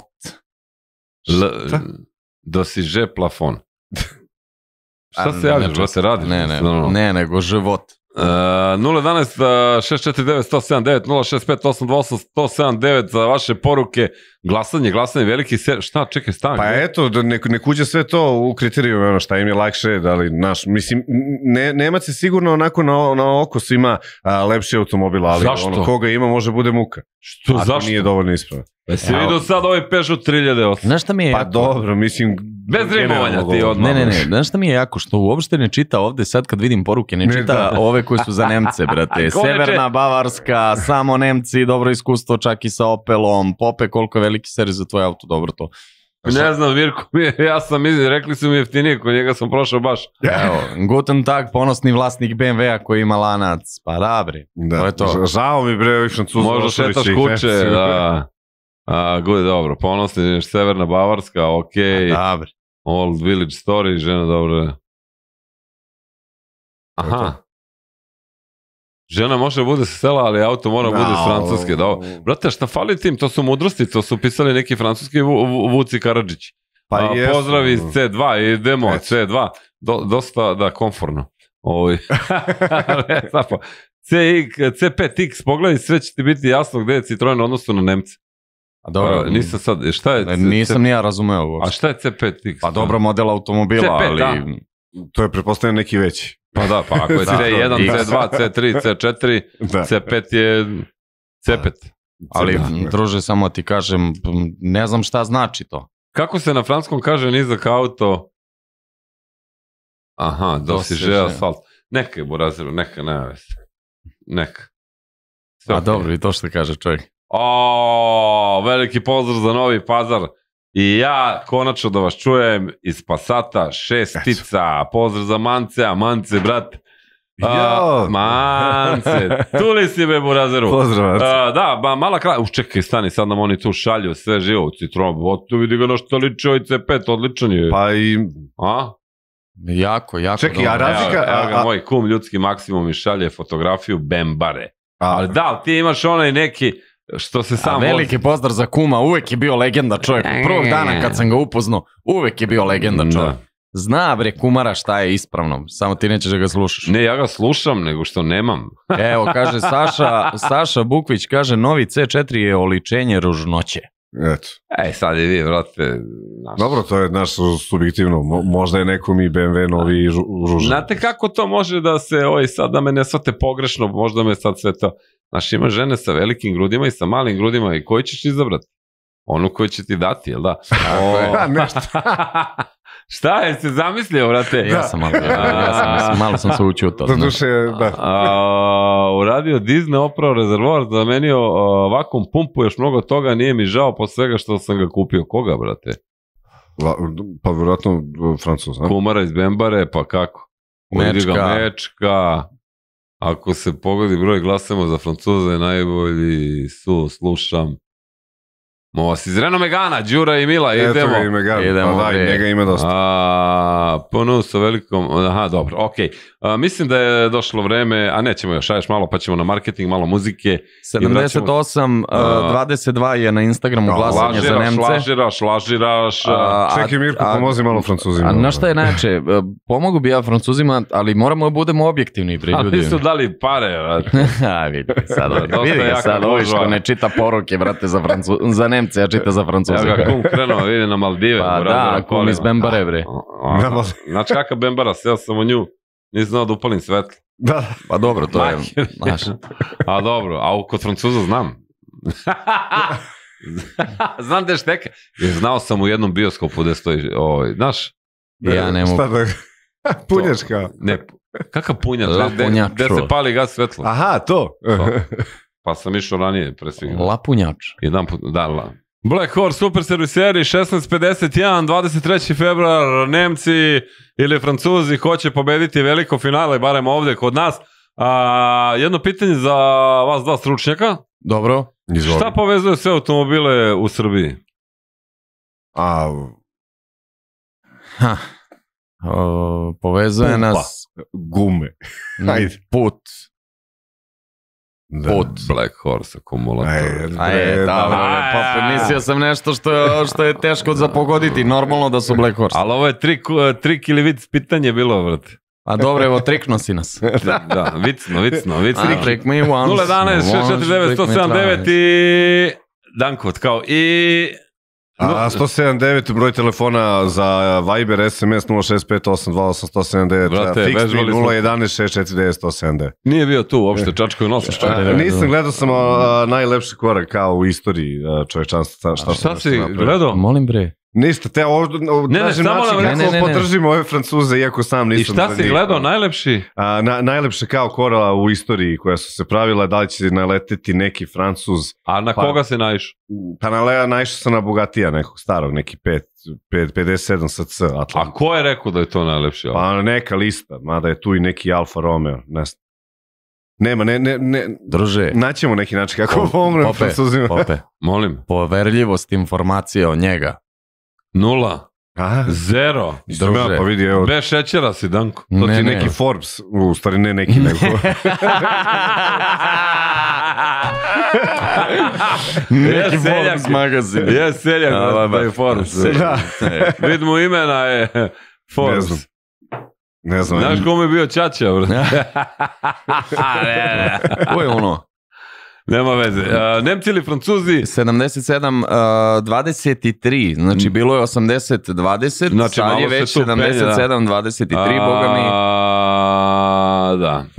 Speaker 4: Dosiže plafon. Šta se javljaš, šta se radiš?
Speaker 5: Ne, nego život.
Speaker 4: 011 649 179 065 828 179 za vaše poruke. Glasanje, veliki šta, čekaj, stank.
Speaker 6: Pa eto, nek uđe sve to u kriteriju, šta im je lakše, da li naš, mislim, Nemac je sigurno onako na oko svima lepši automobil, ali koga ima može bude muka.
Speaker 4: Što, zašto?
Speaker 6: Ako nije dovoljno ispravan.
Speaker 4: Si vidio sad ovaj Peugeot 3008?
Speaker 5: Znaš šta mi je
Speaker 6: Pa dobro, mislim...
Speaker 4: Bez rimovanja ti odmah.
Speaker 5: Ne, znaš šta mi je jako, što uopšte ne čita ovde, sad kad vidim poruke, ne čita ove koje su za Nemce, brate. Severna Bavarska, samo Nemci, dobro iskustvo čak i sa Opelom, Pope, koliko je veliki servis za tvoj auto, dobro to.
Speaker 4: Ne znam, Mirko, ja sam rekli su mi jeftinije, kod njega sam prošao baš.
Speaker 5: Evo, guten tag, ponosni vlasnik BMW-a koji ima lanac, pa da bre, to je to.
Speaker 6: Žao mi bre, ovih Francuza.
Speaker 4: Možda šetaš kuće, da. Dobro, ponosni, Severna Bavarska, ok.
Speaker 5: Dobre.
Speaker 4: Old Village Story, žena dobro. Aha. Žena može da bude sa sela, ali auto mora da bude s Francuske. Brate, šta fali tim? To su mudrosti, to su pisali neki francuski Vuci Karadžić. Pozdrav iz C2, idemo, C2. Dosta, da, komforno. C5X, pogledaj, sve će ti biti jasno gde je Citroen odnosno na Nemce.
Speaker 5: A dobro,
Speaker 4: nisam sad, šta je?
Speaker 5: Nisam ni ja razumeo uopšte.
Speaker 4: A šta je C5X?
Speaker 5: Pa dobro, model automobila,
Speaker 4: C5,
Speaker 5: ali...
Speaker 4: da.
Speaker 6: To je pretpostavljeno neki veći.
Speaker 4: Pa da, pa ako je C1, C2, C3, C4, C5 je C5.
Speaker 5: Ali, druže, samo ti kažem, ne znam šta znači to.
Speaker 4: Kako se na franskom kaže nizak auto? Aha, dosiže asfalt. Neka je Burazeru, neka, nema veze. Neka.
Speaker 5: A dobro, i to što kaže čovjek.
Speaker 4: Veliki pozdrav za Novi Pazar. I ja konačno da vas čujem iz Passata, 6 pozdrav za Mance, brat. Mance, tu li si be Burazeru?
Speaker 6: Pozdrav.
Speaker 4: Da, mala kraja, čekaj, stani, sad nam oni tu šalju sve živo u Citroen, tu vidi ga na što liči ovaj C5, odličan je.
Speaker 6: Pa i...
Speaker 5: Jako.
Speaker 6: Čekaj, a razlika...
Speaker 4: Evo ga moj kum ljudski maksimum i šalje fotografiju Bembare. Ali da, ti imaš onaj neki... Što se sam
Speaker 5: veliki pozdrav za kuma, uvek je bio legenda čovjek. Prvog dana kad sam ga upoznao, uvek je bio legenda čovjek. Zna bre kumara šta je ispravno, samo ti nećeš da ga slušaš.
Speaker 4: Ne, ja ga slušam, nego što nemam.
Speaker 5: Evo, kaže Saša Bukvić, kaže novi C4 je oličenje ružnoće.
Speaker 6: Eto.
Speaker 4: Sad i vi, vrate.
Speaker 6: Dobro, to je naš subjektivno. Možda je nekom i BMW novi ružan.
Speaker 4: Znate kako to može da se, sad da me ne shvate pogrešno, možda me sad sve to... Znaš, ima žene sa velikim grudima i sa malim grudima i koji ćeš izabrati? Onu koju će ti dati, jel da? Šta je se zamislio, vrate?
Speaker 5: Ja sam malo sam se učutao.
Speaker 6: Za duše, da.
Speaker 4: Uradio Disney, opravo rezervoar, zamenio vakum pumpu, još mnogo toga, nije mi žao po svega što sam ga kupio. Koga, brate?
Speaker 6: Pa vjerojatno Francuz, ne?
Speaker 4: Kumara iz Bembare, pa kako? Mečka. Ako se pogodi broj glasamo za Francuze, najbolji su, slušam. Vas iz Renault Megana, Đura i Mila, idemo.
Speaker 6: Eto ga i Megana, pa da, i njega ima dosta.
Speaker 4: Ponu sa velikom, dobro, okej. Mislim da je došlo vreme, a nećemo još, aješ malo, pa ćemo na marketing, malo muzike.
Speaker 5: 78-22 je na Instagramu glasanje za Nemce.
Speaker 4: Lažiraš.
Speaker 6: Čekaj Mirko, pomozi malo Francuzima.
Speaker 5: A znaš šta je najče, pomogu bi ja Francuzima, ali moramo da budemo objektivni pri ljudima.
Speaker 4: Ali su dali pare, vrate.
Speaker 5: Vidi sad, ovo što ne čita poruke, vrate, za Nemce, ja čita za Francuze.
Speaker 4: Ja ga kum krenuo, vidi na Maldive.
Speaker 5: Pa da, kum iz Bembare, bre.
Speaker 4: Znači kakva Bembara, seo sam u nju, nisam znao da upalim svetlo.
Speaker 6: Da.
Speaker 5: Pa dobro, to je, znaš.
Speaker 4: A dobro, a kod Francuza znam. Znam da je šteka. Znao sam u jednom bioskopu gde stoji, znaš?
Speaker 5: Ja ne mogu.
Speaker 6: Punjačka.
Speaker 4: Ne, kakav punjač?
Speaker 5: Lapunjač.
Speaker 4: Gde se pali gas svetlo.
Speaker 6: Aha, to.
Speaker 4: Pa sam išao ranije, pre svega.
Speaker 5: Lapunjač.
Speaker 4: Jedan put, da. Black Horse Super Serviseri, 16:51, 23. februar, Nemci ili Francuzi hoće pobediti veliko finale, barem ovde kod nas. Jedno pitanje za vas dva stručnjaka.
Speaker 5: Dobro.
Speaker 4: Šta povezuje sve automobile u Srbiji?
Speaker 5: Povezuje nas
Speaker 6: gume.
Speaker 5: Put.
Speaker 4: Black Horse akumulator.
Speaker 5: Mislio sam nešto što je teško za pogoditi. Normalno da su Black Horse.
Speaker 4: Ali ovo je trik ili vic pitanje bilo, vrati.
Speaker 5: A dobro, evo, trikno si nas.
Speaker 4: Da, vicno.
Speaker 5: Trick me once.
Speaker 4: 011 649 179 i Dankot, kao i...
Speaker 6: 179 broj telefona za Viber, SMS 065828 fiksni 011 649 179.
Speaker 4: Nije bio tu uopšte, čačko i nosa što je.
Speaker 6: Nisam gledao sam najlepši korak kao u istoriji čovečanstva.
Speaker 4: Šta si gledao?
Speaker 5: Molim bre.
Speaker 6: Ništa, te podržimo ove Francuze, iako sam nisam...
Speaker 4: I šta si gledao, najlepši?
Speaker 6: Najlepše kao korala u istoriji koja su se pravila, da li će naleteti neki Francuz.
Speaker 4: A na koga se naišao?
Speaker 6: Pa naišao sam na Bugatija nekog starog, neki 57 SC.
Speaker 4: A ko je rekao da je to najlepši?
Speaker 6: Pa neka lista, mada je tu i neki Alfa Romeo, ne znam. Nema, ne,
Speaker 5: druže.
Speaker 6: Naćemo neki način kako pomognem Francuzima.
Speaker 5: Pope,
Speaker 4: molim.
Speaker 5: Poverljivost informacije od njega.
Speaker 4: 0. 0.
Speaker 6: Druže. Pa vidi, evo.
Speaker 4: Bez šećera si, Danko.
Speaker 6: To ti neki Forbes, u stvari ne neki nego.
Speaker 5: Neki Forbes magazin.
Speaker 4: Je seljak, da je Forbes. Vidimo imena je Forbes.
Speaker 6: Ne znam.
Speaker 4: Znaš kome je bio Čača, bro?
Speaker 5: Ko je ono?
Speaker 4: Nema veze. Nemci ili Francuzi?
Speaker 5: 77-23, znači bilo je 80-20,
Speaker 4: Znači,
Speaker 5: sad je
Speaker 4: malo se
Speaker 5: već
Speaker 4: tu penje, da.
Speaker 5: 77-23, boga mi.
Speaker 4: Da.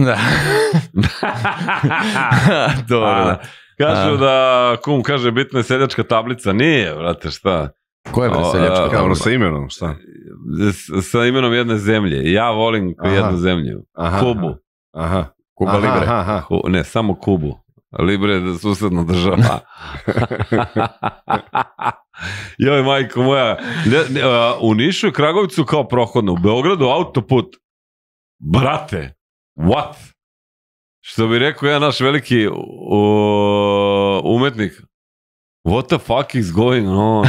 Speaker 5: Dobro.
Speaker 4: Kažu da, kum kaže, bitna je seljačka tablica. Nije, vrate, šta?
Speaker 5: Ko je bre seljačka
Speaker 6: Kao
Speaker 5: tablica?
Speaker 6: sa imenom, šta?
Speaker 4: Sa imenom jedne zemlje. Ja volim jednu zemlju. Kubu.
Speaker 6: Aha.
Speaker 5: Kuba Libre.
Speaker 4: Ne, samo Kubu. Libre je susedna država. Joj, majko moja. U Nišu i Kragovicu kao prohodno. U Beogradu autoput. Brate, what? Što bi rekao jedan naš veliki umetnik. What the fuck is going on?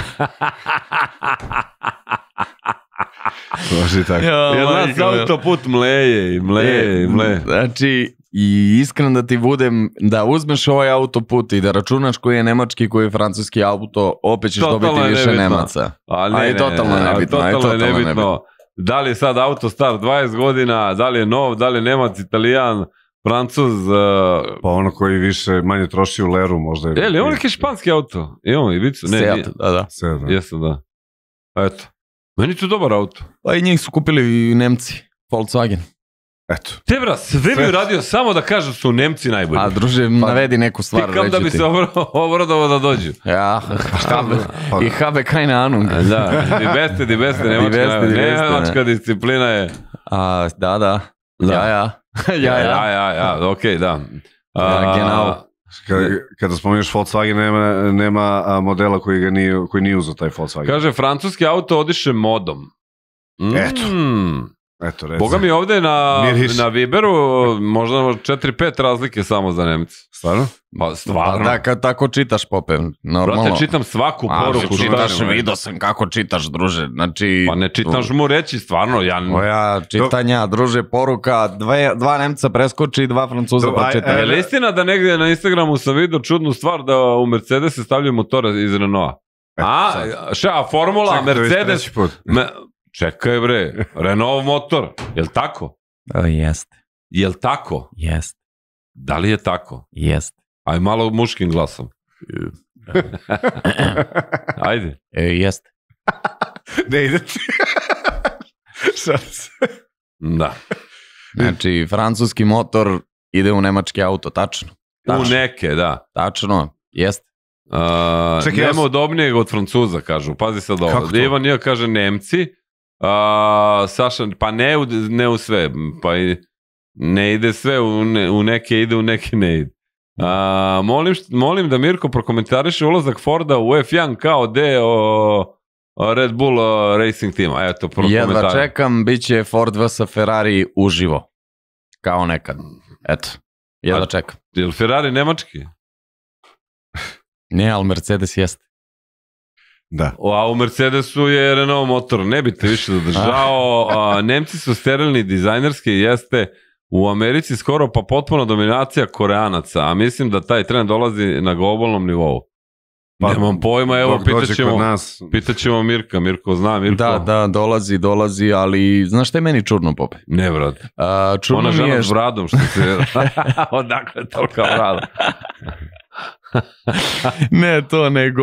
Speaker 6: Može tako.
Speaker 4: Jer nas autoput mleje i mleje i mleje.
Speaker 5: Znači, i iskreno da ti budem, da uzmeš ovaj autoput i da računaš koji je nemački, koji je francuski auto, opet ćeš dobiti više Nemaca.
Speaker 4: A i totalno je nebitno. Da li je sad auto star 20 godina, da li je nov, da li je Nemac, Italijan, Francuz.
Speaker 6: Pa ono koji više, manje troši u leru možda.
Speaker 4: Je on neki španski auto? Imamo Ibicu?
Speaker 5: Seat, da.
Speaker 4: Jesu, da. Eto. Meni tu dobar auto.
Speaker 5: Pa i njih su kupili i Nemci, Volkswagen.
Speaker 6: Eto.
Speaker 4: Te bra, sve bi uradio samo da kažu su Nemci najbolji.
Speaker 5: A druže, navedi neku stvar.
Speaker 4: Tikam da bi se obradovao da dođu.
Speaker 5: Ja, i habe keine Ahnung.
Speaker 4: Da, di beste, nemačka disciplina je.
Speaker 5: Da. Ja,
Speaker 4: okej, da.
Speaker 5: Genau.
Speaker 6: Kada spominješ Volkswagen, nema modela koji nije uzeo taj Volkswagen.
Speaker 4: Kaže, francuski auto odiše modom.
Speaker 6: Eto, recimo.
Speaker 4: Boga mi ovde na Viberu možda 4-5 razlike samo za Nemci.
Speaker 6: Stvarno?
Speaker 4: Pa stvarno.
Speaker 5: Da, kad tako čitaš, Pope, normalno.
Speaker 4: Brate, čitam svaku poruku.
Speaker 5: Vidio sam kako čitaš, druže. Znači,
Speaker 4: pa ne čitaš mu reći, stvarno.
Speaker 5: Moja čitanja, druže, poruka, dva Nemca preskoči, dva Francuza pročita.
Speaker 4: Je li istina da negdje na Instagramu sam vidio čudnu stvar da u Mercedes se stavljaju motore iz Renaulta? A formula, Mercedes... Čekaj bre, Renault motor, jel tako?
Speaker 5: Jeste.
Speaker 4: Jel tako?
Speaker 5: Jeste.
Speaker 4: Da li je tako?
Speaker 5: Jeste.
Speaker 4: Aj malo muškim glasom. Ajde.
Speaker 5: Jeste.
Speaker 6: Ne ide ti.
Speaker 4: Da.
Speaker 5: Znači, francuski motor ide u nemački auto, tačno.
Speaker 4: U neke, da.
Speaker 5: Tačno, jeste.
Speaker 4: Nema udobnijeg od Francuza, kažu. Pazi sad ovo. Ivan Nija kaže Nemci, Saša, pa ne u sve, pa ne ide sve, u neke ide, u neke ne ide. Molim da Mirko prokomentariše ulazak Forda u F1 kao deo Red Bull Racing tima. Eto,
Speaker 5: jedva čekam, bit će Ford vs Ferrari uživo, kao nekad. Eto, jedva čekam.
Speaker 4: Je li Ferrari nemački?
Speaker 5: Ne, ali Mercedes jeste.
Speaker 6: Da.
Speaker 4: A u Mercedesu je Renault motor, ne bi te više zadržao. Nemci su sterilni, dizajnerski, jeste u Americi skoro pa potpuno dominacija Koreanaca, a mislim da taj trend dolazi na globalnom nivou. Nemam pojma, evo, pitaćemo Mirka. Mirko zna, Mirko.
Speaker 5: Da, dolazi, ali znaš šta je meni čudno, Pope?
Speaker 4: Ne, brad. Ona žena s bradom, što se... Odakle je tolika brada?
Speaker 5: Ne to, nego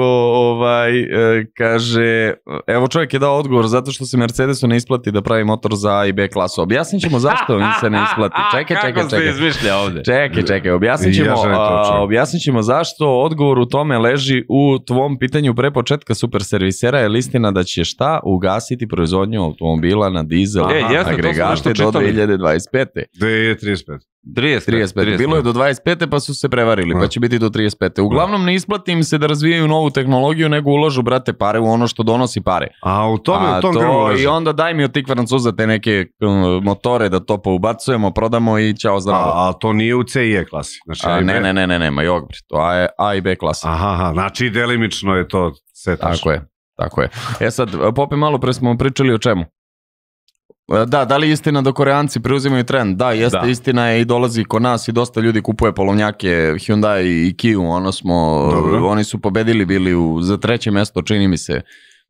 Speaker 5: kaže, evo čovjek je dao odgovor zato što se Mercedesu ne isplati da pravi motor za A i B klasu. Objasnit ćemo zašto im se ne isplati.
Speaker 4: Kako se izmišlja ovde?
Speaker 5: Čekaj, objasnit ćemo zašto. Odgovor u tome leži u tvom pitanju pre početka super servisera. Je li istina da će šta? Ugasiti proizvodnju automobila na dizel agregate do 2025.
Speaker 6: 2035.
Speaker 5: Bilo je do 25. pa su se prevarili, pa će biti do 35. Uglavnom ne isplati im se da razvijaju novu tehnologiju, nego ulažu, brate, pare u ono što donosi pare.
Speaker 6: A u tom grmu leži.
Speaker 5: I onda daj mi od tih Francuza te neke motore da to poubacujemo, prodamo i ćao zdravo.
Speaker 6: A to nije u C i E klasi?
Speaker 5: Ne, nema jog, to je A i B klasa.
Speaker 6: Aha, znači delimično je to C tačno.
Speaker 5: Tako je. Sad, Pope, malo pre smo pričali o čemu? Da li je istina da Koreanci preuzimaju trend? Da, jeste, istina je i dolazi kod nas i dosta ljudi kupuje polovnjake Hyundai i Kia, oni su pobedili bili za 3. mesto, čini mi se,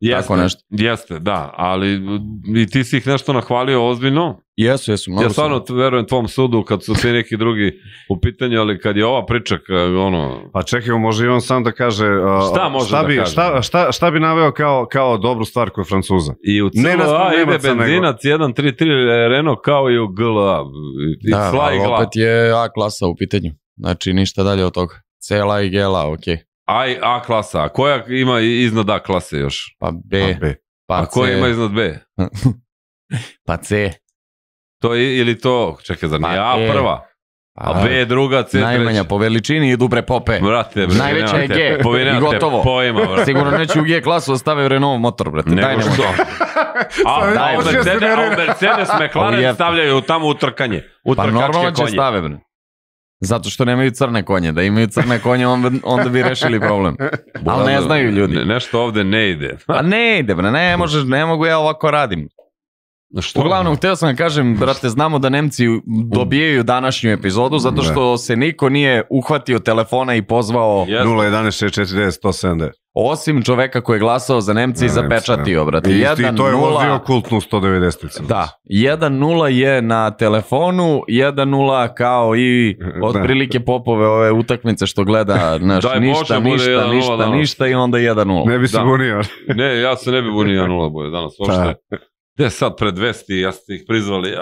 Speaker 5: tako nešto.
Speaker 4: Jeste, da, ali i ti si ih nešto nahvalio ozbiljno.
Speaker 5: Jesu,
Speaker 4: ja stvarno verujem tvom sudu kad su svi neki drugi u pitanju, ali kad je ova priča, ono...
Speaker 6: Pa čekaj, može i on sam da kaže...
Speaker 4: Šta može da kaže?
Speaker 6: Šta bi naveo kao dobru stvar kod Francuza?
Speaker 4: I u CLA ide benzinac 1.3.3 Renault kao i u GLA.
Speaker 5: Da, ali opet je A klasa u pitanju. Znači ništa dalje od toga. CLA i GLA, okej.
Speaker 4: A klasa, a koja ima iznad A klase još?
Speaker 5: Pa B.
Speaker 4: A koja ima iznad B?
Speaker 5: Pa C.
Speaker 4: To je, ili to, čekaj, zar nije A prva? A B je druga, C treća.
Speaker 5: Najmanja po veličini i dubre pope.
Speaker 4: Brate,
Speaker 5: najveća je G i gotovo. Sigurno neće u G klasu ostavaju Renault motor, brate. Daj ne može.
Speaker 4: A Mercedes McLaren stavljaju tamo u trkanje.
Speaker 5: Pa normalno će stave, bre. Zato što nemaju crne konje. Da imaju crne konje, onda bi rešili problem. Ali ne znaju ljudi.
Speaker 4: Nešto ovde ne ide.
Speaker 5: Pa ne ide, bre. Ne mogu ja ovako radim. Uglavnom, hteo sam da kažem, brate, znamo da Nemci dobijaju današnju epizodu zato što se niko nije uhvatio telefona i pozvao
Speaker 6: 011-649-179.
Speaker 5: Osim čoveka koji je glasao za Nemci i zapečatio, brate.
Speaker 6: I to je vozio kultnu 190.
Speaker 5: Da, 1-0 je na telefonu, 1-0 kao i otprilike Popove ove utakmice što gleda ništa i onda 1-0.
Speaker 6: Ne bi se bunio.
Speaker 4: Ne, ja se ne bi bunio 1-0 boje danas uopšte. Gde sad pred vesti, ja ste ih prizvali,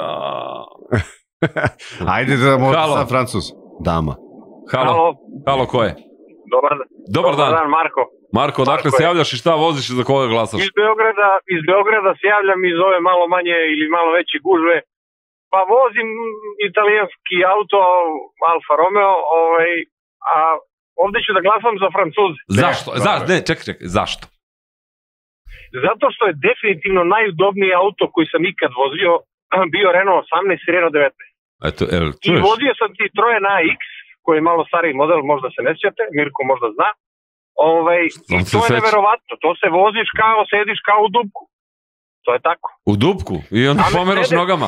Speaker 6: Ajde da možete sa Francuz. Dama.
Speaker 4: Halo, ko je? Dobar dan.
Speaker 7: Marko.
Speaker 4: Marko, dakle se javljaš i šta voziš i za koga glasaš?
Speaker 7: Iz Beograda se javljam iz ove malo manje ili malo veće gužve. Pa vozim italijanski auto Alfa Romeo, a ovde ću da glasam za Francuze.
Speaker 4: Zašto? Čekaj, zašto?
Speaker 7: Zato što je definitivno najudobniji auto koji sam ikad vozio bio Renault 18 i Renault 19. I vozio sam ti Citroen AX, koji je malo stariji model, možda se ne sjećate, Mirko možda zna. I to je neverovatno, to se voziš kao, sediš kao u dupku. To je tako.
Speaker 4: U dupku? I onda pomeraš nogama.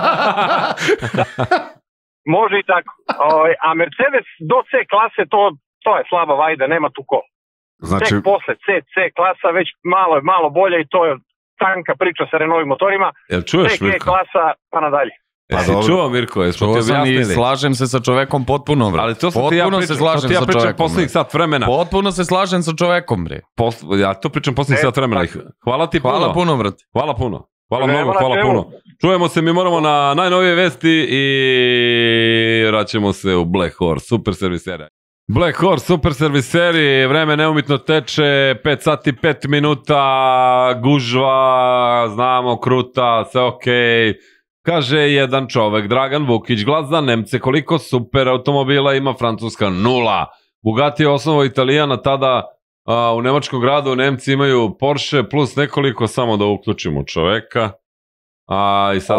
Speaker 7: Može i tako. A Mercedes do C klase, to je slaba vajda, nema tu ko. Tek posle C klasa već malo bolje i to je tanka priča sa Renaultovim motorima.
Speaker 4: Jel čuješ, Mirko?
Speaker 7: Tek klasa pa nadalje.
Speaker 4: Jesi čuo, Mirko?
Speaker 5: Čuo sam i slažem se sa čovekom potpuno, bre.
Speaker 4: Ali to sam ti ja pričam poslednjih sat vremena.
Speaker 5: Potpuno se slažem sa čovekom, bre.
Speaker 4: Ja to pričam poslednjih sat vremena. Hvala ti puno.
Speaker 5: Hvala puno, brate.
Speaker 4: Hvala puno. Hvala mnogo, hvala puno. Čujemo se, mi moramo na najnovije vesti i vraćamo se u Black Horse, super servisera. Black Horse, super serviseri, vreme neumitno teče, 5 sati 5 minuta, gužva, znamo, kruta, sve okej. Kaže jedan čovek, Dragan Vukić, glas za Nemce, koliko super automobila ima Francuska? 0. Bugatti je osnovo Italijana, tada u nemačkom gradu Nemci imaju Porsche plus nekoliko, samo da uključimo čoveka. I sad,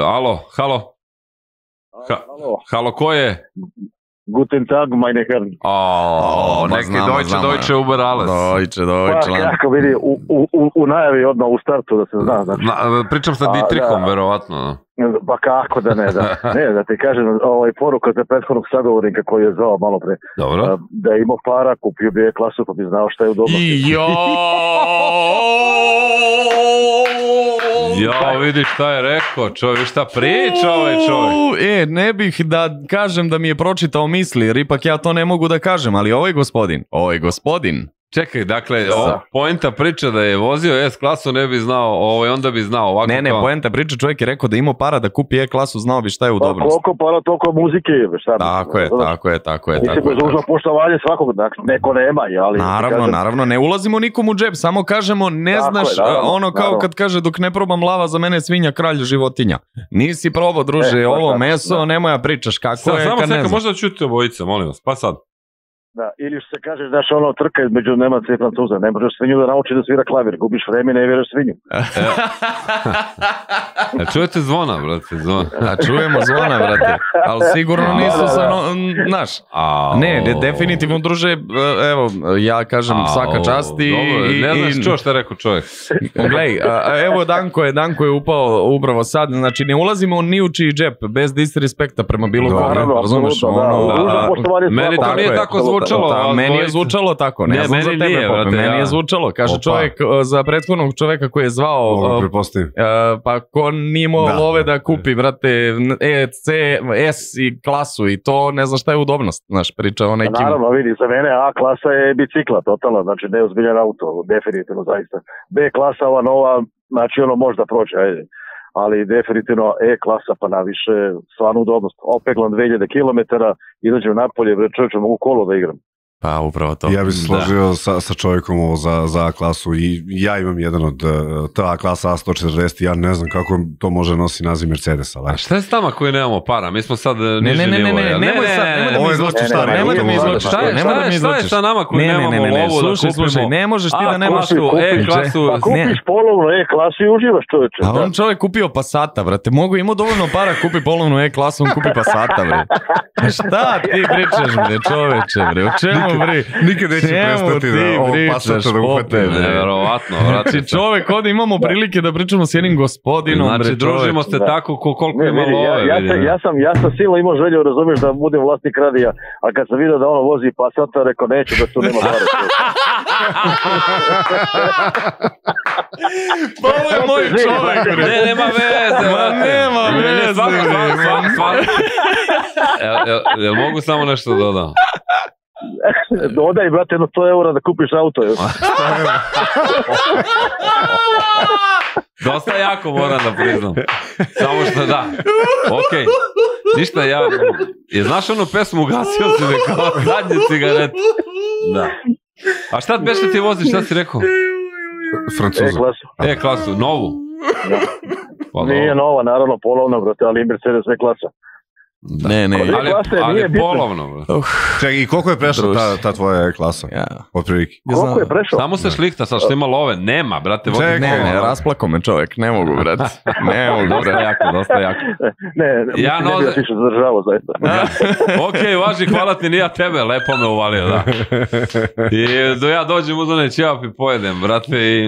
Speaker 4: halo, ko je?
Speaker 7: Guten Tag, meine Herren.
Speaker 4: Neki Deutsche Uber alles.
Speaker 5: Deutsche.
Speaker 7: Pa kako vidi, u najavi odmah u startu da se zna. Znači.
Speaker 4: Pričam sa Dietrichom, verovatno.
Speaker 7: Pa kako da ne, da ti kažem, poruka za prethodnog sagovornika koji je zvao malo pre.
Speaker 4: Dobro.
Speaker 7: Da je imao para, kupio bi klasu pa bi znao šta je udobno.
Speaker 4: Ja, vidiš šta je rekao, čovjek, šta priča ovaj čovjek.
Speaker 5: Ne bih da kažem da mi je pročitao misli, jer ipak ja to ne mogu da kažem, ali ovaj gospodin.
Speaker 4: Čekaj, dakle, poenta priča da je vozio S-klasu, ne bi znao, onda bi znao ovako.
Speaker 5: Ne, poenta priča, čovjek je rekao da imao para da kupi E-klasu, znao bi šta je udobnost.
Speaker 7: Koliko para, toliko muzike je.
Speaker 5: Tako je.
Speaker 7: Mislim, bez užno poštovanje svakog, neko nema, ali...
Speaker 5: Naravno, ne ulazimo nikom u džep, samo kažemo, ne znaš, ono kao kad kaže dok ne probam lava, za mene svinja kralj životinja. Nisi probao, druže, ovo meso, nemoj ja pričaš kako je, kad ne znaš.
Speaker 4: Možda čuti obojice, molim vas, pa sad.
Speaker 7: Da, ili što se kaže, znaš, trka između Nemaca i Francuza, ne možeš svinju da nauči da svira klavir, gubiš vreme i ne vjeruješ svinju.
Speaker 4: Čujete zvona, brate, zvona.
Speaker 5: Čujemo zvona, brate, ali sigurno nisu naš. Ne, definitivno, druže, evo, ja kažem svaka čast i...
Speaker 4: Ne znaš čuo šta je rekao čovjek.
Speaker 5: Glej, evo Danko je upao upravo sad, znači ne ulazimo ni u čiji džep, bez disrespekta prema bilo kome, razumeš?
Speaker 4: Meni to nije tako zvučalo. zvučalo.
Speaker 5: Meni je zvučalo tako, ne znam za tebe, meni je zvučalo. Kaže čovjek za prethodnog čoveka koji je zvao, pa ko nije imao love da kupi, brate, E, C, S i klasu i to ne znam šta je udobnost, znaš, priča o nekim...
Speaker 8: Naravno, vidi, za mene A klasa je bicikla, totalno, znači neozbiljan auto, definitivno, zaista. B klasa, ova nova, znači ono možda prođe, ajde. Ali definitivno E klasa pa naviše, stvarno udobnost. Opeglam 2000 km, izađem napolje, čovječe, mogu kolo da igram.
Speaker 5: Pa upravo to.
Speaker 6: Ja bih se složio sa čovjekom ovo za A klasu i ja imam jedan od ta A klasa A140, ja ne znam kako to može nosi naziv Mercedesa.
Speaker 4: A šta je s nama koji nemamo para? Mi smo sad niži nivo.
Speaker 6: Ovo je dosta stari.
Speaker 5: Nemoj da mi izločiš.
Speaker 4: Šta je sa nama koji nemamo lovu da kupimo?
Speaker 5: Slušaj, ne možeš ti da nemaš
Speaker 4: E-klasu.
Speaker 8: Pa kupiš polovnu E-klasu i uživaš, čovječe.
Speaker 5: A on čovjek kupio Passata, brate. Mogu imao dovoljno para, kupi polovnu E-klasu, on kupi Passata, bre. Šta ti pričaš, bre, čoveče, bre? O čemu, bre?
Speaker 6: Nikad neće prestati da ovo Passata da uhvate.
Speaker 4: Neverovatno.
Speaker 5: Znači čovek ovdje imamo prilike da pričamo s jednim gospodinom.
Speaker 4: Znači družimo se tako koliko ima love.
Speaker 8: Ja sam silno imao želju, razumiješ, da budem vlasnik radija, a kad sam vidio da ono vozi Passata, rekao neću da tu nema para.
Speaker 5: Pa ovo je moj čovek, bre.
Speaker 4: Ne, nema veze.
Speaker 5: Ma nema veze.
Speaker 4: Jel mogu samo nešto da dodam?
Speaker 8: Dodaj, brate, jedno 100 eura da kupiš auto.
Speaker 4: Dosta jako moram da priznam. Samo što da. Okej. Ništa, znaš onu pesmu Ugasio si me kao zadnje cigaret. Da. A šta beše ti voziš, šta si rekao?
Speaker 6: Francuza.
Speaker 4: E-klasu, novu?
Speaker 8: Nije nova, naravno polovna, brate, ali Mercedes E-klasa.
Speaker 5: Ne,
Speaker 4: ali polovno.
Speaker 6: Čekaj, i koliko je prešla ta tvoja klasa? Od prilike.
Speaker 8: Koliko je prešla?
Speaker 4: Samo se šlihta, sad što ima love. Nema, brate.
Speaker 5: Ne, rasplako me čovjek. Ne mogu, brate. Ne mogu, brate.
Speaker 4: Dosta jako.
Speaker 8: Ne bi ja ti se zadržavao, zaista.
Speaker 4: Okej, važi, hvala ti, nije tebe. Lepo me uvalio, da. I ja dođem uz onaj ćevap i pojedem, brate, i...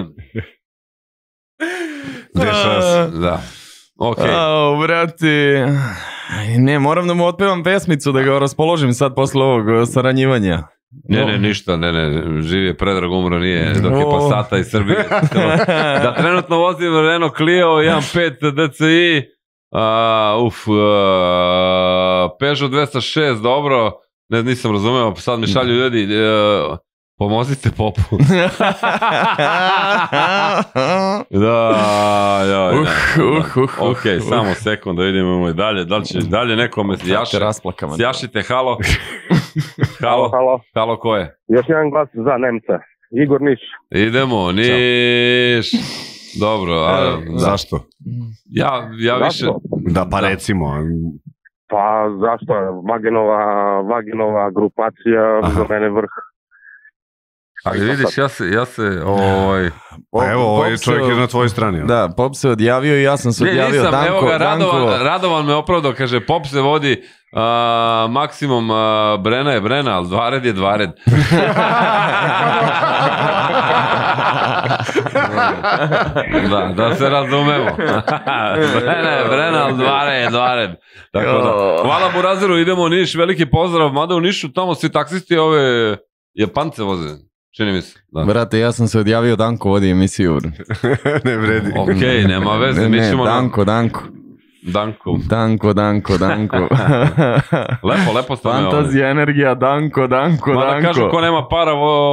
Speaker 6: Dešava se.
Speaker 4: Da. Okej.
Speaker 5: Brate... Ne, moram da mu otpevam pesmicu da ga raspoložim sad posle ovog saranjivanja.
Speaker 4: Ne, ništa, ne, živ je Predrag, umro nije, dok je Passata iz Srbije. Da trenutno vozim Renault Clio 1.5 DCI, Peugeot 206, dobro, nisam razumeo, sad mi šalju ljudi, pomozite popu. Ok, samo sekund da vidimo i dalje. Da li će dalje nekome sjašite? Halo? Halo, ko je?
Speaker 7: Još jedan glas za Nemca. Igor Niš.
Speaker 4: Idemo, Niš. Dobro.
Speaker 6: Zašto?
Speaker 4: Ja više...
Speaker 6: Da, pa recimo...
Speaker 7: Pa zašto? Vaginova grupacija za mene vrh.
Speaker 4: Ali vidiš, ja se
Speaker 6: evo, ovaj čovjek je na tvojoj strani.
Speaker 5: Da, Pop se odjavio i ja sam se odjavio.
Speaker 4: Evo ga, Radovan me opravdao, kaže, Pop se vodi maksimum Brena je Brena, ali Dvared je Dvared. Da se razumemo. Brena je Brena, ali Dvared je Dvared. Tako da, hvala Burazeru, idemo u Niš, veliki pozdrav, mada u Nišu tamo svi taksisti ove Japance voze. Čini mi se.
Speaker 5: Brate, ja sam se odjavio, Danko vodi emisiju.
Speaker 6: Ne vredi.
Speaker 4: Okej, nema veze, mi ćemo...
Speaker 5: Danko.
Speaker 4: Lepo ste me
Speaker 5: Fantazija, energija, Danko.
Speaker 4: Mada kažu ko nema para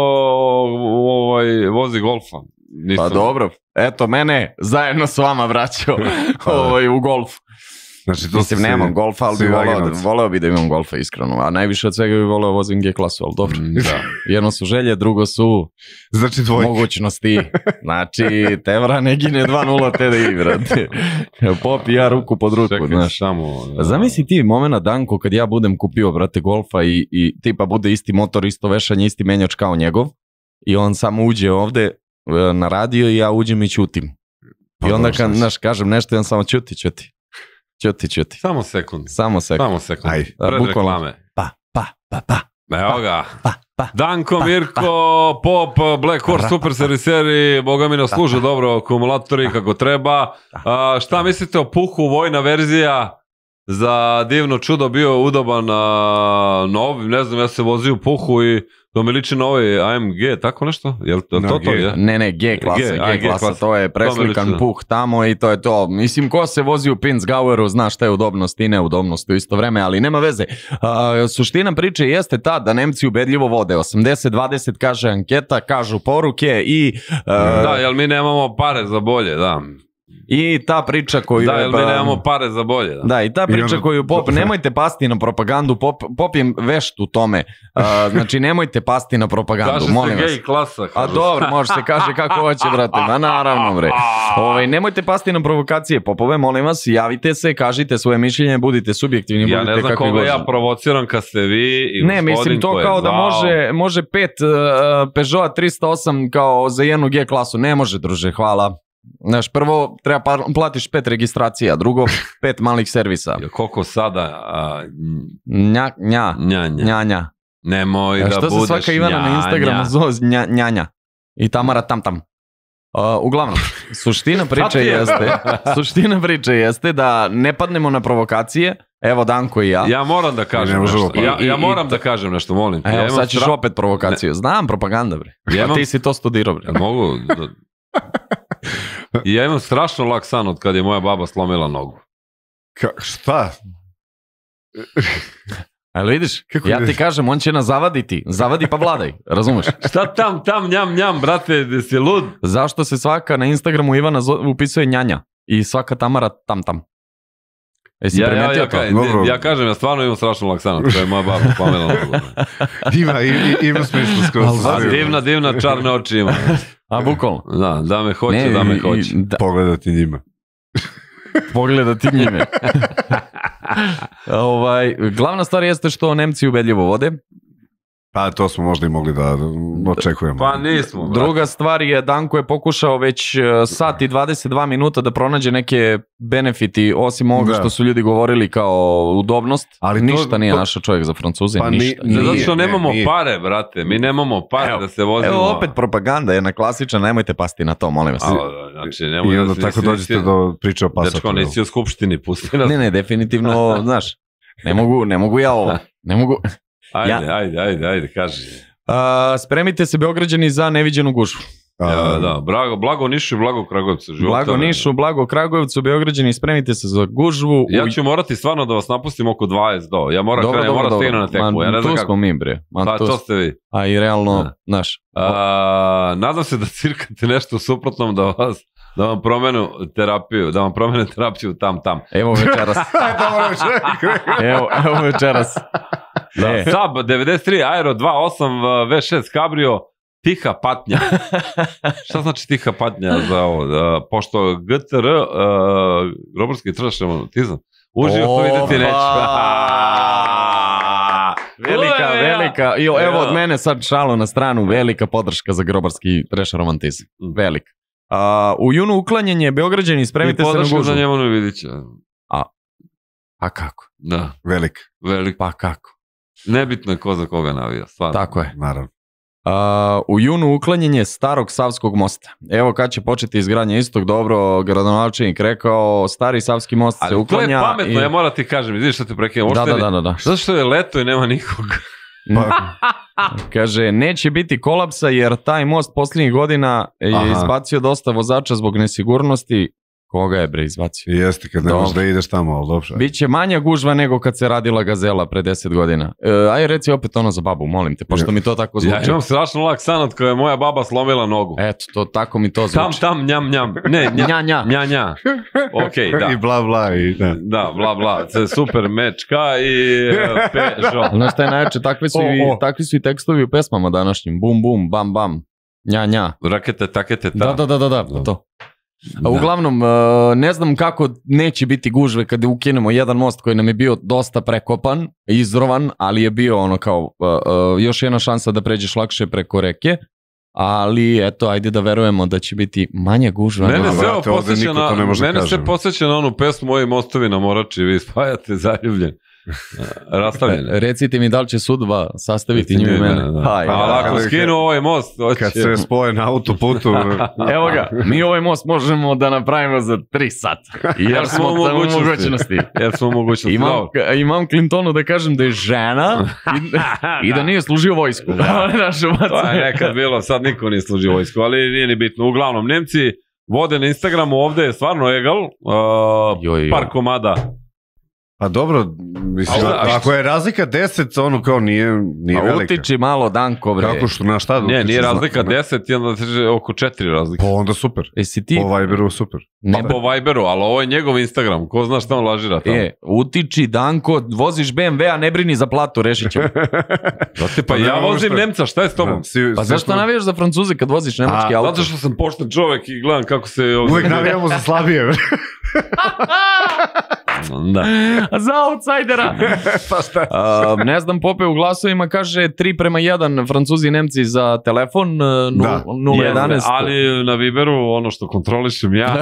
Speaker 4: vozi golfa.
Speaker 5: Pa dobro, eto mene zajedno s vama vraćao u golf. Mislim, nemam golfa, ali voleo bi da imam golfa, iskreno. A najviše od svega bi voleo vozim G-klasu, ali dobro. Jedno su želje, drugo su mogućnosti. Znači, Tevra ne gine 2-0 TDI, brate. Pop i ja ruku pod ruku, znaš. Zamisli ti momena, Danko, kad ja budem kupio, brate, golfa i tipa bude isti motor, isto vešanje, isti menjač kao njegov i on samo uđe ovde na radio i ja uđem i ćutim. I onda kad, znaš, kažem nešto i on samo ćuti. Ćuti.
Speaker 4: Samo sekund.
Speaker 6: Ajde.
Speaker 4: Pred reklame.
Speaker 5: Pa.
Speaker 4: Evo ga. Danko, Mirko, Pop, Black Horse, super serviseri, boga mi nas služe dobro, akumulatori kako treba. Šta mislite o Puhu, vojna verzija? za divno čudo bio udoban nov, ne znam, ja se vozio u puhu i to mi liči na ovaj AMG, tako nešto? Je li to to?
Speaker 5: Ne, G klasa, to je preslikan puh tamo i to je to. Mislim, ko se vozi u Pinzgaueru zna šta je udobnost i neudobnost u isto vreme, ali nema veze. Suština priče jeste ta da Nemci ubedljivo vode. 80-20 kaže anketa, kažu poruke i...
Speaker 4: Da, jer mi nemamo pare za bolje, da.
Speaker 5: I ta priča koju...
Speaker 4: Da, jer mi nemamo pare za bolje.
Speaker 5: Da, i ta priča koju Pop... Nemojte pasti na propagandu, Pop je vešt u tome. Znači, nemojte pasti na propagandu, molim vas.
Speaker 4: Kaže se gej klasa.
Speaker 5: A dobro, može se kaže kako hoće, brate. Ma naravno, bre. Nemojte pasti na provokacije, Popove, molim vas, javite se, kažite svoje mišljenje, budite subjektivni, budite kakvi
Speaker 4: god. Ja ne znam koga ja provociram kad ste vi i gospodin.
Speaker 5: Ne, mislim, to kao da može 5 Peugeot 308 kao za jednu G klasu. Ne može, druže, hvala. Znaš, prvo treba platiš 5 registracija, drugo 5 malih servisa.
Speaker 4: Koliko sada?
Speaker 5: Njanja.
Speaker 4: Nemoj da budeš njanja.
Speaker 5: Što se svaka Ivana na Instagramu zove njanja. I Tamara tam. Uglavnom, suština priče jeste da ne padnemo na provokacije. Evo Danko i ja.
Speaker 4: Ja moram da kažem nešto. Ja moram da kažem nešto, molim te.
Speaker 5: Evo sad ćeš opet provokaciju. Znam, propaganda, bre. A ti si to studirao, bre.
Speaker 4: Mogu... I ja imam strašno lak san od kad je moja baba slomila nogu.
Speaker 6: Šta?
Speaker 5: Ali vidiš, ja ti kažem, on će nas zavaditi. Zavadi pa vladaj, razumeš?
Speaker 4: Šta tam, njam, brate, da si lud?
Speaker 5: Zašto se svaka na Instagramu Ivana upisuje njanja? I svaka Tamara tam. Jesi primetio to?
Speaker 4: Ja kažem, ja stvarno imam strašno lak san od kad je moja baba slomila nogu.
Speaker 6: Ima smišno skroz.
Speaker 4: Divna čarne oči ima.
Speaker 5: A bukvalno?
Speaker 4: Da me hoće.
Speaker 6: Pogledati njima.
Speaker 5: Glavna stvar jeste što Nemci ubedljivo vode.
Speaker 6: Pa to smo možda i mogli da očekujemo.
Speaker 4: Pa nismo.
Speaker 5: Druga stvar je, Danko je pokušao već sat i 22 minuta da pronađe neke benefiti, osim ovoga što su ljudi govorili kao udobnost, ali ništa nije našao čovjek za Francuze, ništa.
Speaker 4: Zato što nemamo pare, brate, mi nemamo pare da se vozimo.
Speaker 5: Evo opet propaganda, jedna klasična, nemojte pasti na to, molim vas.
Speaker 6: I onda tako dođete do priče o Passatu.
Speaker 4: Dečko, nisi u skupštini, pusti nas.
Speaker 5: Ne, definitivno, znaš, ne mogu ja ovo, ne mogu...
Speaker 4: Ajde, kaži.
Speaker 5: Spremite se, Beograđani, za neviđenu gužvu.
Speaker 4: Da, blago Nišu i blago Kragujevcu.
Speaker 5: Blago Nišu, blago Kragujevcu, Beograđani, spremite se za gužvu.
Speaker 4: Ja ću morati stvarno da vas napustim oko 20 do. Ja moram stignu na tekmu.
Speaker 5: Tu smo mi, bre.
Speaker 4: Pa to ste vi.
Speaker 5: A i realno, znaš.
Speaker 4: Nadam se da cirkate nešto suprotnom da vam promenu terapiju tam.
Speaker 5: Evo večeras. Evo večeras.
Speaker 4: Saab 93 Aero 2.8 V6 Cabrio, tiha patnja. Šta znači tiha patnja za ovo? Pošto GTR, grobarski trašemonotizam, uživo vidjeti neću.
Speaker 5: Velika. Evo od mene sad šalo na stranu, velika podrška za grobarski trešaromantizam. Velika. U junu uklanjanje, Beograđani, spremite se na gužvu.
Speaker 4: I podrška za Njemanu Vidića.
Speaker 5: A kako?
Speaker 4: Da.
Speaker 6: Velik.
Speaker 5: Pa kako?
Speaker 4: Nebitno je ko za koga navija, stvarno.
Speaker 5: Tako je.
Speaker 6: Naravno.
Speaker 5: U junu uklanjanje starog Savskog mosta. Evo kad će početi izgradnja istog, dobro, gradonačelnik rekao, stari Savski most se uklanja.
Speaker 4: Ali to je pametno, ja moram ti kažem, vidiš što te prekinem.
Speaker 5: Da.
Speaker 4: Zato što je leto i nema nikog.
Speaker 5: Kaže, neće biti kolapsa jer taj most posljednjih godina je izbacio dosta vozača zbog nesigurnosti. Koga je bre izbacio?
Speaker 6: Jeste, kad ne možeš da ideš tamo, ali dobro.
Speaker 5: Biće manja gužva nego kad se radila Gazela pre 10 godina. Aj reci opet ono za babu, molim te, pošto mi to tako zvuči.
Speaker 4: Ja imam strašno lak san od koja je moja baba slomila nogu.
Speaker 5: Eto, to tako mi to zvuči.
Speaker 4: Tam, njam. Ne, nja. Okej, da.
Speaker 6: I bla bla.
Speaker 4: Da, bla bla. Super mečka i Peugeot.
Speaker 5: Znaš šta je najjače, takvi su i tekstovi u pesmama današnjim. Bum, bum, bam, bam. Nja.
Speaker 4: Rakete, takete, ta.
Speaker 5: Da, to. Uglavnom, ne znam kako neće biti gužve kada ukinemo jedan most koji nam je bio dosta prekopan, izrovan, ali je bio ono kao još jedna šansa da pređeš lakše preko reke, ali eto, ajde da verujemo da će biti manja gužva.
Speaker 4: Mene se posjeća na onu pesmu Moji mostovi na Morači, vi spajate zaljubljen. Rastavljene.
Speaker 5: Recite mi da li će sudba sastaviti nju i mene.
Speaker 4: Ali ako skinu ovaj most,
Speaker 6: kad se spoje na autoputu.
Speaker 5: Evo ga, mi ovaj most možemo da napravimo za 3 sata. Jer smo u mogućnosti. Imam Clintonu da kažem da je žena i da nije služio vojsku.
Speaker 4: To je nekad bilo, sad niko nije služio vojsku, ali nije ni bitno. Uglavnom, Nemci vode na Instagramu, ovde je stvarno egal, par komada.
Speaker 6: Pa dobro, mislim, ako je razlika 10, ono kao nije velika.
Speaker 5: Utiči malo, Danko, bre.
Speaker 6: Kako što, na šta?
Speaker 4: Nije razlika 10, onda je oko 4 razlike.
Speaker 6: Pa onda super. Po Viberu super.
Speaker 4: Pa po Viberu, ali ovo je njegov Instagram, ko zna šta on lažira tamo.
Speaker 5: Utiči, Danko, voziš BMW-a, ne brini za platu, rešit ćemo.
Speaker 4: Pa ja vozim Nemca, šta je s tobom?
Speaker 5: Pa zašto navijaš za Francuze kad voziš nemački auto?
Speaker 4: Zato što sam pošten čovek i gledam kako se...
Speaker 6: Uvijek navijamo za slabije, bre.
Speaker 4: Da.
Speaker 5: Za outsidera.
Speaker 6: Pa šta?
Speaker 5: Ne znam, Pope u glasovima kaže 3:1 Francuzi i Nemci za telefon 011.
Speaker 4: Ali na Viberu ono što kontrolišem ja.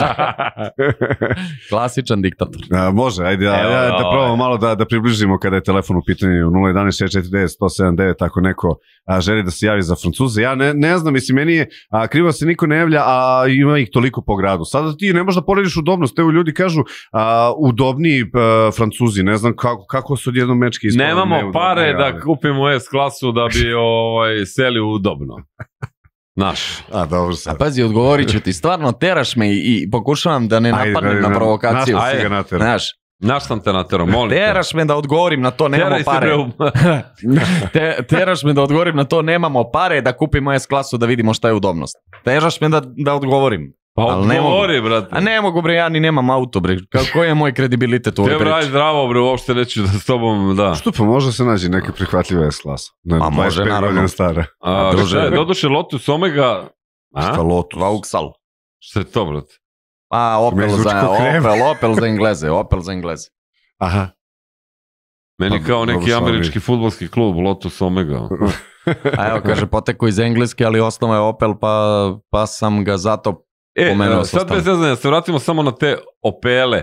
Speaker 5: Klasičan diktator.
Speaker 6: Može, ajde da probamo malo da približimo kada je telefon u pitanju 011 649 179 ako neko želi da se javi za Francuze. Ja ne znam, mislim, meni je krivo se niko ne javlja, a ima ih toliko po gradu. Sada ti ne možeš da porediš udobnost. Evo ljudi kažu udobniji Francuzi, ne znam kako su odjednom mečki ispali.
Speaker 4: Nemamo pare da kupimo S-klasu da bi seli udobno. Naš.
Speaker 6: Dobro sad.
Speaker 5: A pazi, odgovorit ću ti, stvarno teraš me i pokušavam da ne napadnem na provokaciju.
Speaker 4: Naš sam te naterao, molim te.
Speaker 5: Teraš me da odgovorim na to, nemamo pare. Teraš me da odgovorim na to, nemamo pare da kupimo S-klasu da vidimo šta je udobnost. Teraš me da odgovorim.
Speaker 4: Pa odgovori, brate.
Speaker 5: A ne mogu, bre, ja ni nemam auto, bre. Koji je moj kredibilitet u ovoj priči?
Speaker 4: Te braj zdravo, bre, uopšte neću da s tobom, da.
Speaker 6: Što pa može se naći neka prihvatljiva S-klasa?
Speaker 5: A može, naravno.
Speaker 6: Stara.
Speaker 4: Doduše Lotus Omega...
Speaker 6: Šta Lotus?
Speaker 5: Vauxhall.
Speaker 4: Šta je to, brate?
Speaker 5: Pa Opel za Engleze.
Speaker 6: Aha.
Speaker 4: Meni kao neki američki fudbalski klub, Lotus Omega.
Speaker 5: A evo, kaže, potekao iz Engleske, ali osnova je Opel, pa sam ga zato pomenuo.
Speaker 4: Sad bez zeznanja, se vratimo samo na te Opele.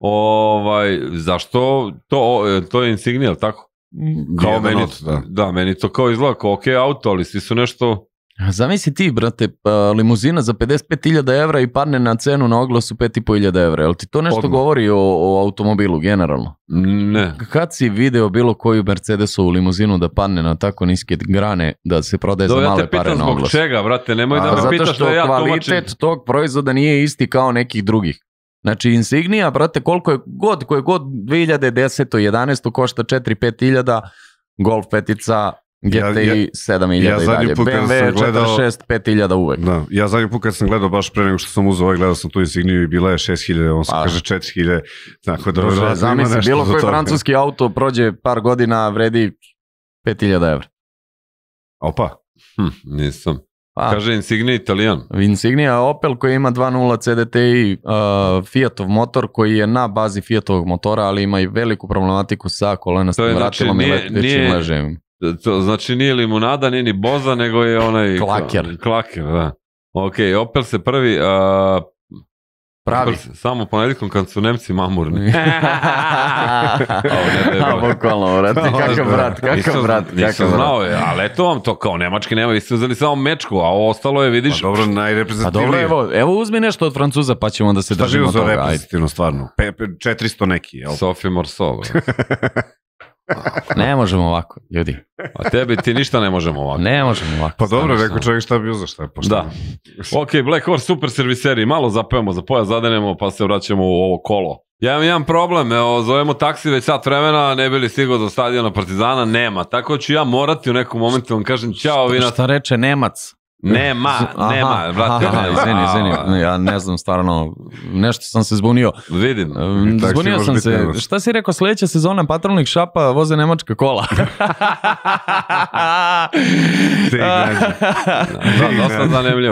Speaker 4: Zašto? To je Insignia, tako? Kao meni, da, meni to kao izgleda kao ok auto, ali svi su nešto...
Speaker 5: Zamisli ti, brate, limuzina za 55.000 evra i padne na cenu na oglasu 5.500 evra. Jel ti to nešto govori o automobilu generalno?
Speaker 4: Ne.
Speaker 5: Kad si video bilo koju Mercedesovu limuzinu da padne na tako niske grane da se prodaje za male pare na oglas?
Speaker 4: Zbog čega, brate? Nemoj da me pitaš da ja tumačim.
Speaker 5: Zato što kvalitet tog proizvoda nije isti kao nekih drugih. Znači Insignia, brate, koje god 2010. 11. košta 4-5 Golf petica, GTI 7.000 i dalje. BMW 4.6, 5.000 uvek.
Speaker 6: Ja zadnji put kad sam gledao, baš pre nego što sam uzeo gledao sam tu Insigniju i bila je 6.000, on se kaže 4.000. Tako da
Speaker 5: zamisli, bilo koji francuski auto prođe par godina, vredi 5.000 evra.
Speaker 6: Opa.
Speaker 4: Nisam. Kaže Insignia Italijan.
Speaker 5: Insignia Opel koji ima 2.0 CDTI, Fiatov motor koji je na bazi Fiatovog motora, ali ima i veliku problematiku sa kolenastim vratilom i većim ležajima.
Speaker 4: Znači nije limunada, nije ni boza, nego je onaj... Klaker, da. Ok, Opel se prvi...
Speaker 5: Pravi.
Speaker 4: Samo ponedjeljkom kad su Nemci mamurni.
Speaker 5: Bukvalno, vrati, kakav brat.
Speaker 4: Nisam znao je, ali eto vam to kao nemački nema, vi ste uzeli samo mečku, a ovo ostalo je, vidiš...
Speaker 6: Pa dobro, najreprezentativnije.
Speaker 5: Evo uzmi nešto od Francuza, pa ćemo da se držimo toga.
Speaker 6: Šta živo za reprezentativno, stvarno? 400 neki, jel?
Speaker 4: Sophie Marceau.
Speaker 5: Ne možemo ovako, ljudi.
Speaker 4: A tebi ti ništa ne možemo ovako.
Speaker 5: Ne možemo ovako.
Speaker 6: Pa dobro, rekao čovjek šta bi uzeo, šta je pošto.
Speaker 4: Da. Ok, Black Horse super serviseri, malo zapevamo, za pojas zadenemo, pa se vraćamo u ovo kolo. Ja imam jedan problem, zovemo taksi već sat vremena, ne bi li stigao do stadiona Partizana, nema. Tako ću ja morati u nekom momentu vam kažem ćao.
Speaker 5: Šta reče Nemac?
Speaker 4: Nema, brate.
Speaker 5: Izvini, ja ne znam, stvarno, nešto sam se zbunio.
Speaker 4: Vidim.
Speaker 5: Zbunio sam se. Šta si rekao, sljedeća sezona patrolnih šapa voze nemačka kola?
Speaker 4: Dosta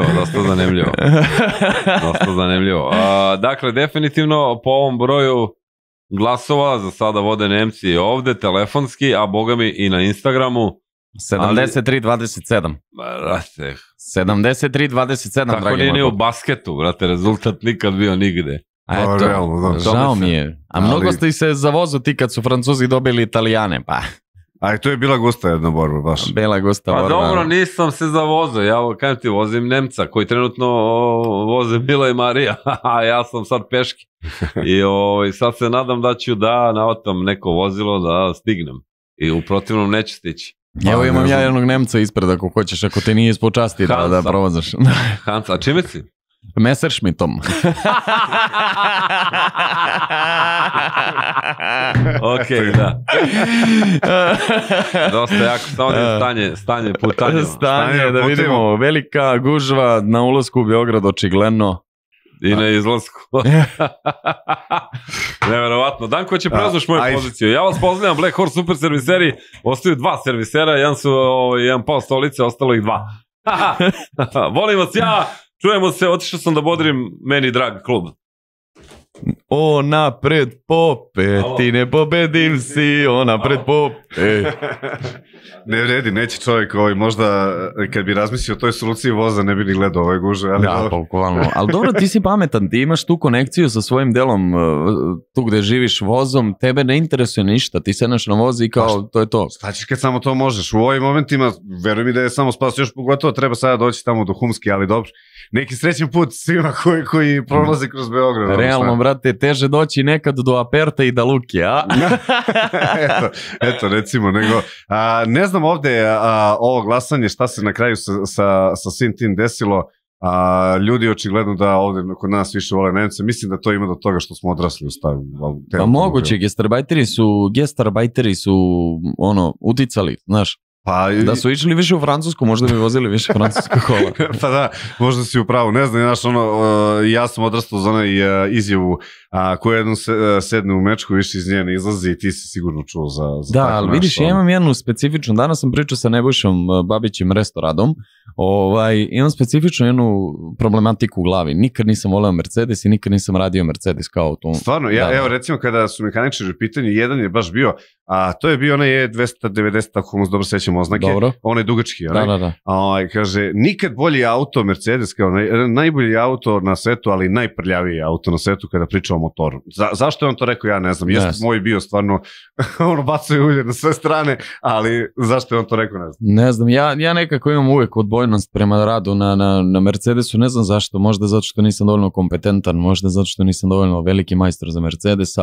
Speaker 4: zanimljivo. Dakle, definitivno po ovom broju glasova za sada vode Nemci ovde, telefonski, a bogami i na Instagramu.
Speaker 5: 73-27.
Speaker 4: Brate.
Speaker 5: 73-27,
Speaker 4: tako nije ni u basketu, brate, rezultat nikad bio nigde.
Speaker 5: Žao mi je. A mnogo ste se zavozu ti kad su Francuzi dobili Italijane, pa...
Speaker 6: A i to je bila gusta jedna borba, baš.
Speaker 5: Bila gusta borba.
Speaker 4: Pa dobro, nisam se zavozao. Ja kažem ti, vozim Nemca koji trenutno voze Mila i Marija, a ja sam sad peški. I sad se nadam da ću da navatam neko vozilo da stignem. I u protivnom neću stići.
Speaker 5: Evo imam ja jednog Nemca ispred ako hoćeš, ako te nije ispod časti da provozaš.
Speaker 4: Hansa, a čime si?
Speaker 5: Messerschmittom.
Speaker 4: Ok, da. Dosta jako, samo stanje putanja.
Speaker 5: Stanje, da vidimo, velika gužva na ulasku u Beograd, očigledno.
Speaker 4: I na izlasku. Neverovatno. Danko će preuzmeš moju poziciju. Ja vas pozdravljam, Black Horse Super Serviseri. Ostaju 2 servisera, jedan pao stolice, ostalo ih 2. Volim vas ja. Čujemo se, otišao sam da bodrim meni drag klub.
Speaker 5: O, napred pope, ti ne pobedim si, o, napred pope.
Speaker 6: Ne vredi, neće čovjek možda, kad bi razmislio o toj soluciji voza, ne bi ni gledao ove guže.
Speaker 5: Da, bukvalno. Ali dobro, ti si pametan, ti imaš tu konekciju sa svojim delom, tu gde živiš vozom, tebe ne interesuje ništa, ti sedneš na vozi i kao, to je to.
Speaker 6: Šta ćeš kad samo to možeš? U ovim momentima, veruj mi da je samo spas, još pogotovo treba sada doći tamo do Humski, ali dobro. Neki srećen put svima koji prolaze kroz Beograd.
Speaker 5: Realno, brate, teže doći nekad do Aperta i da Luke, a?
Speaker 6: Eto, recimo, nego, ne znam ovde ovo glasanje, šta se na kraju sa svim tim desilo, ljudi očigledno da ovde kod nas više vole Nemce, mislim da to ima do toga što smo odrasli u stavu.
Speaker 5: Pa moguće, gestarbajteri su uticali, znaš. Da su išli više u Francusku, možda bi vozili više francuska kola.
Speaker 6: Pa da, možda si u pravu. Ne znam, ja sam odrastao za onaj izjavu koja jednom sedne u mečku, više iz nje ne izlazi i ti si sigurno čuo za
Speaker 5: da, ali vidiš, ja imam jednu specifičnu, danas sam pričao sa Nebojšom Babićem Restoradom, imam specifičnu jednu problematiku u glavi. Nikad nisam voleo Mercedes i nikad nisam radio Mercedes kao auto.
Speaker 6: Stvarno, evo recimo kada su mehaničari u pitanju, jedan je baš bio, a to je bio onaj E290, ako se dobro sećam oznake, onaj dugački, kaže, nikad bolji auto Mercedes, kao najbolji auto na svetu, ali najprljaviji auto na svetu kada priča o motoru. Zašto je on to rekao, ja ne znam, jeste moj bio stvarno, bacaju ulje na sve strane, ali zašto je on to rekao, ne znam.
Speaker 5: Ne znam, ja nekako imam uvek odbojnost prema radu na Mercedesu, ne znam zašto, možda zato što nisam dovoljno kompetentan, možda zato što nisam dovoljno veliki majstor za Mercedes,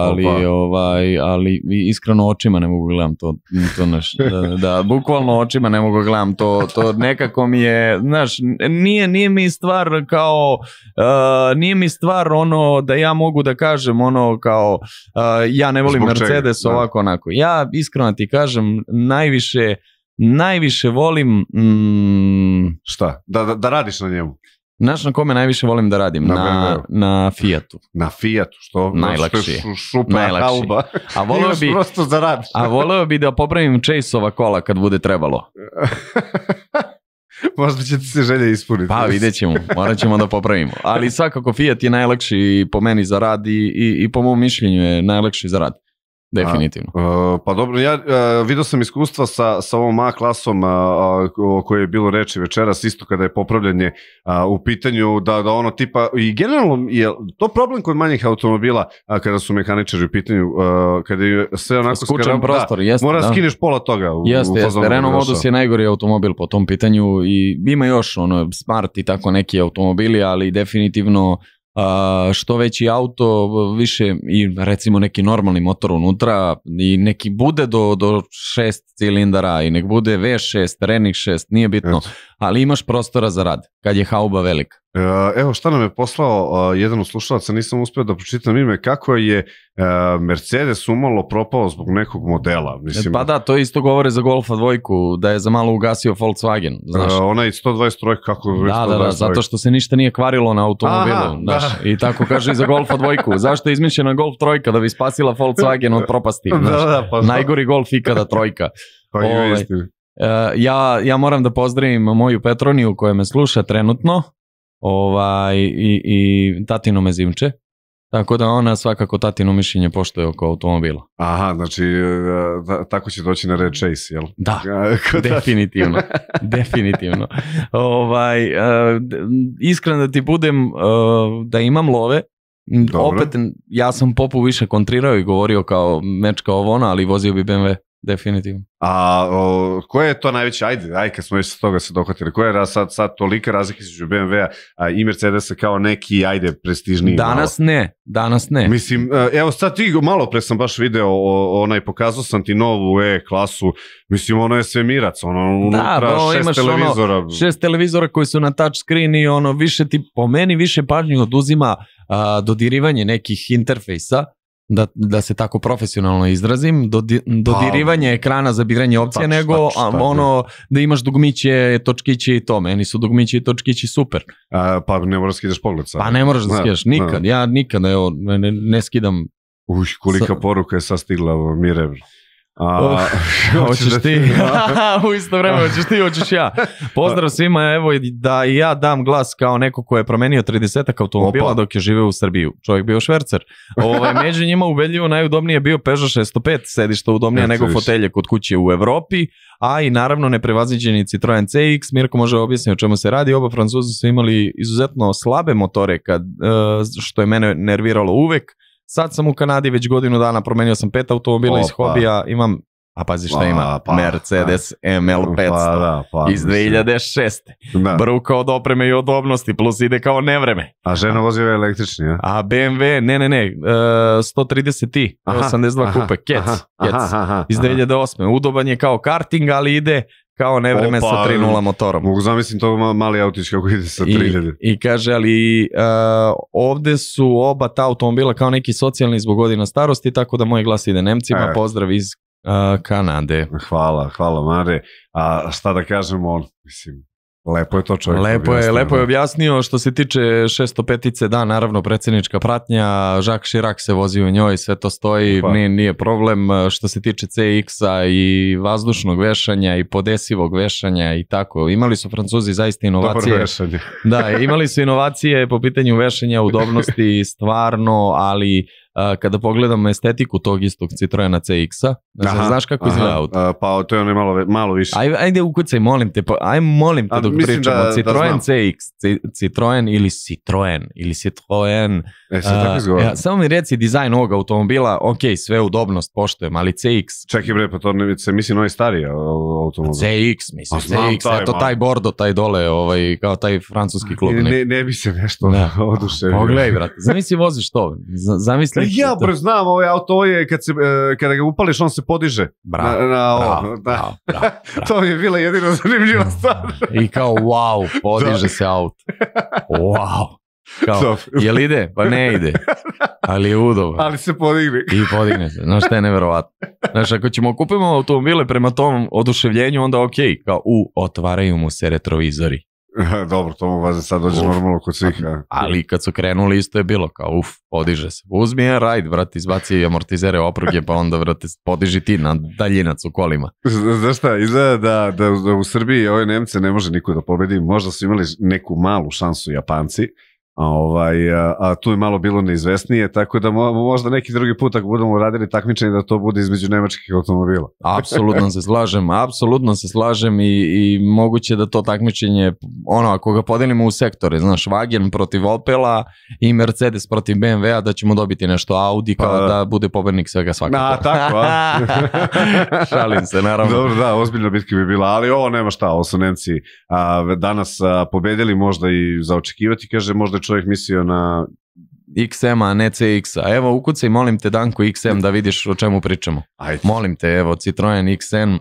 Speaker 5: ali iskreno očima ne mogu gledam to da, bukvalno očima ne mogu gledam to nekako mi je, znaš, nije mi stvar kao, nije mi stvar ono da ja mogu da kažem ono kao, ja ne volim Mercedes ovako onako, ja iskreno ti kažem, najviše volim
Speaker 6: šta? Da radiš na njemu?
Speaker 5: Znaš na kome najviše volim da radim? Na Fiatu.
Speaker 6: Na Fiatu, što?
Speaker 5: Najlakši.
Speaker 6: Najlakši.
Speaker 5: A voleo bi da popravim Chase-ova kola kad bude trebalo.
Speaker 6: Možda će ti se želje ispuniti.
Speaker 5: Pa vidjet ćemo, morat ćemo da popravimo. Ali svakako Fiat je najlakši po meni za rad i po mom mišljenju je najlakši za rad. Definitivno.
Speaker 6: Pa dobro, ja vidio sam iskustva sa ovom A klasom o kojoj je bilo reči večeras, isto kada je popravljanje u pitanju, da ono tipa, i generalno je to problem kod manjih automobila kada su mehaničari u pitanju, kada je sve onako
Speaker 5: skučan prostor, jeste.
Speaker 6: Mora da skineš pola toga.
Speaker 5: Jeste, Renault Modus je najgori automobil po tom pitanju i ima još Smart i tako neki automobili, ali definitivno što veći auto, više i recimo neki normalni motor unutra i neki bude do 6 cilindara i nek bude V6, Renih 6, nije bitno, ali imaš prostora za rad kad je hauba velika.
Speaker 6: Evo šta nam je poslao jedan od slušalaca, nisam uspio da pročitam ime, kako je Mercedes umalo propao zbog nekog modela.
Speaker 5: Pa da, to isto govore za Golfa dvojku, da je za malo ugasio Volkswagen.
Speaker 6: Onaj 123, kako je 123?
Speaker 5: Da, zato što se ništa nije kvarilo na automobilu. I tako kaže i za Golfa dvojku. Zašto je izmišljena Golf trojka, da bi spasila Volkswagen od propasti? Najgori Golf ikada trojka. Ja moram da pozdravim moju Petroniju koja me sluša trenutno i tatino mezimče, tako da ona svakako tatino mišljenje poštuje oko automobila.
Speaker 6: Aha, znači tako će doći na red Chase, jel?
Speaker 5: Da, definitivno. Definitivno. Iskreno da ti budem, da imam love, Opet, ja sam Popu više kontrirao i govorio kao meč kao ovo ono, ali vozio bi BMW, definitivno.
Speaker 6: A koje je to najveće, ajde kad smo već s toga se dohvatili, koja je sad tolika razlika između BMW-a i Mercedesa kao neki, prestižniji?
Speaker 5: Danas ne.
Speaker 6: Mislim, evo sad ti malo pre sam baš video, pokazao sam ti novu E-klasu, mislim, ono je svemirac, unutra 6 televizora.
Speaker 5: 6 televizora koji su na touchscreen i više ti, po meni, više pažnju oduzima dodirivanje nekih interfejsa, da se tako profesionalno izrazim, dodirivanje ekrana za biranje opcija, nego da imaš dugmiće, točkiće i to. Meni su dugmiće i točkići super.
Speaker 6: Pa ne moraš skidaš pogled sad.
Speaker 5: Pa ne moraš da skidaš, nikad. Ja nikad ne skidam.
Speaker 6: Kolika poruka je sad stigla, Mire.
Speaker 5: Hoćeš ti, u isto vreme hoćeš ja. Pozdrav svima, evo da i ja dam glas kao neko ko je promenio 30 automobila dok je živeo u Srbiji. Čovjek bio švercer. Među njima ubedljivo najudobnije je bio Peugeot 605, sedišta udobnije nego fotelje kod kuće u Evropi, a i naravno neprevaziđeni Citroen CX. Mirko može objasniti o čemu se radi. Oba Francuza su imali izuzetno slabe motore, što je mene nerviralo uvek. Sad sam u Kanadi već godinu dana, promenio sam 5 automobila iz hobija, imam, a pazi šta ima, Mercedes ML500 iz 2006. Bruka od opreme i odobnosti, plus ide kao nevreme.
Speaker 6: A žena vozi električni, ja?
Speaker 5: A BMW, ne, 130i, 82 kupe, Kec, iz 2008. Udoban je kao karting, ali ide kao nevreme sa 3.0 motorom.
Speaker 6: Mogu zamislim to mali autić kako ide sa 3000.
Speaker 5: I kaže, ali ovde su oba ta automobila kao neki socijalni zbog godina starosti, tako da moj glas ide Nemcima. Pozdrav iz Kanade.
Speaker 6: Hvala Mare. A šta da kažemo, mislim, lepo je to čovjek.
Speaker 5: Lepo je objasnio. Što se tiče 605-ice, da, naravno predsjednička pratnja, Jacques Chirac se vozi u njoj, sve to stoji, nije problem. Što se tiče CX-a i vazdušnog vešanja i podesivog vešanja i tako, imali su Francuzi zaista inovacije.
Speaker 6: Dobro vešanje.
Speaker 5: Da, imali su inovacije po pitanju vešanja, udobnosti, stvarno, ali kada pogledam estetiku tog istog Citroena CX-a, znaš kako izgleda auto?
Speaker 6: Pa to je ono malo više.
Speaker 5: Ajde ukucaj, molim te dok pričamo. Citroen CX, Citroen ili Citroen. Samo mi reci dizajn ovog automobila, ok, sve udobnost poštujem, ali CX.
Speaker 6: Čekaj bre, pa to se misli novi stariji automobil.
Speaker 5: CX, mislim, CX, eto taj Bordo, taj dole, kao taj francuski klub.
Speaker 6: Ne bi se nešto oduševio.
Speaker 5: Pogledaj, brate, zamisli voziš to, zamisli.
Speaker 6: Ja znam, ovaj auto je kada ga upališ on se podiže.
Speaker 5: Bravo.
Speaker 6: To je bila jedina zanimljiva stvar.
Speaker 5: I kao wow, podiže se auto. Wow. Jel ide? Pa ne ide. Ali je udoban.
Speaker 6: Ali se podigne.
Speaker 5: I podigne se. Znaš šta je neverovatno. Znaš, ako ćemo kupimo automobile prema tom oduševljenju, onda ok, kao otvaraju mu se retrovizori.
Speaker 6: Dobro, to mogu vas sad dođe normalno kod svih.
Speaker 5: Ali kad su krenuli isto je bilo kao podiže se. Uzmi je rajd, brate, izbaci amortizere opruge, pa onda, brate, podiži ti na daljinac u kolima.
Speaker 6: Znaš šta, izgleda da u Srbiji ove Nemce ne može niko da pobedi. Možda su imali neku malu šansu Japanci, a tu je malo bilo neizvesnije, tako da možda neki drugi put ako budemo radili takmičenje da to bude između nemačkih automobila. Apsolutno se slažem i moguće da to takmičenje, ako ga podelimo u sektore, znaš, Wagen protiv Opela i Mercedes protiv BMW-a, da ćemo dobiti nešto Audi kao da bude pobednik svega svakako. Tako,
Speaker 5: Šalim se, naravno.
Speaker 6: Dobro, da, ozbiljna bitka bi bila, ali ovo nema šta, ovo su Nemci danas pobedili, možda i za očekivati, kaže, možda čovjek mislio na
Speaker 5: XM-a, a ne CX-a. Evo, ukucaj, molim te, Danko, XM, da vidiš o čemu pričamo.
Speaker 6: Ajde.
Speaker 5: Molim te, evo, Citroen XM.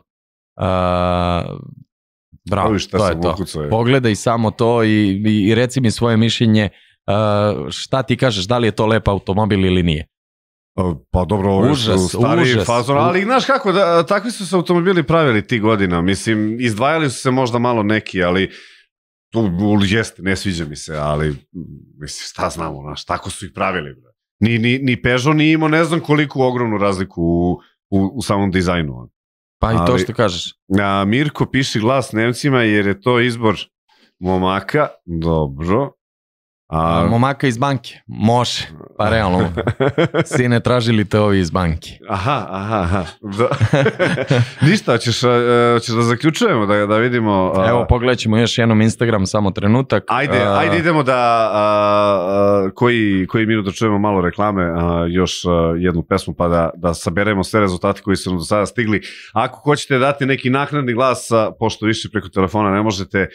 Speaker 5: Bravo, to je to. Pogledaj samo to i reci mi svoje mišljenje. Šta ti kažeš, da li je to lep automobil ili nije?
Speaker 6: Pa dobro, ovo su stariji fazon, ali znaš kako, takvi su se automobili pravili ti godina. Mislim, izdvajali su se možda malo neki, ali jeste, ne sviđa mi se, ali mislim, šta znamo, znaš, tako su ih pravili. Ni Peugeot nije imao ne znam koliko ogromnu razliku u samom dizajnu.
Speaker 5: Pa i to što kažeš.
Speaker 6: Mirko piši glas Nemcima jer je to izbor momaka. Dobro.
Speaker 5: Momaka iz banke, može, pa realno, sine, tražili te ovi iz banke.
Speaker 6: Aha. Ništa, hoćeš da zaključujemo, da vidimo...
Speaker 5: Evo, pogledat ćemo još jednom Instagram, samo trenutak.
Speaker 6: Ajde idemo da koji minut da čujemo malo reklame, još jednu pesmu, pa da saberemo sve rezultate koji su nam do sada stigli. Ako hoćete dati neki naknadni glas, pošto više preko telefona ne možete,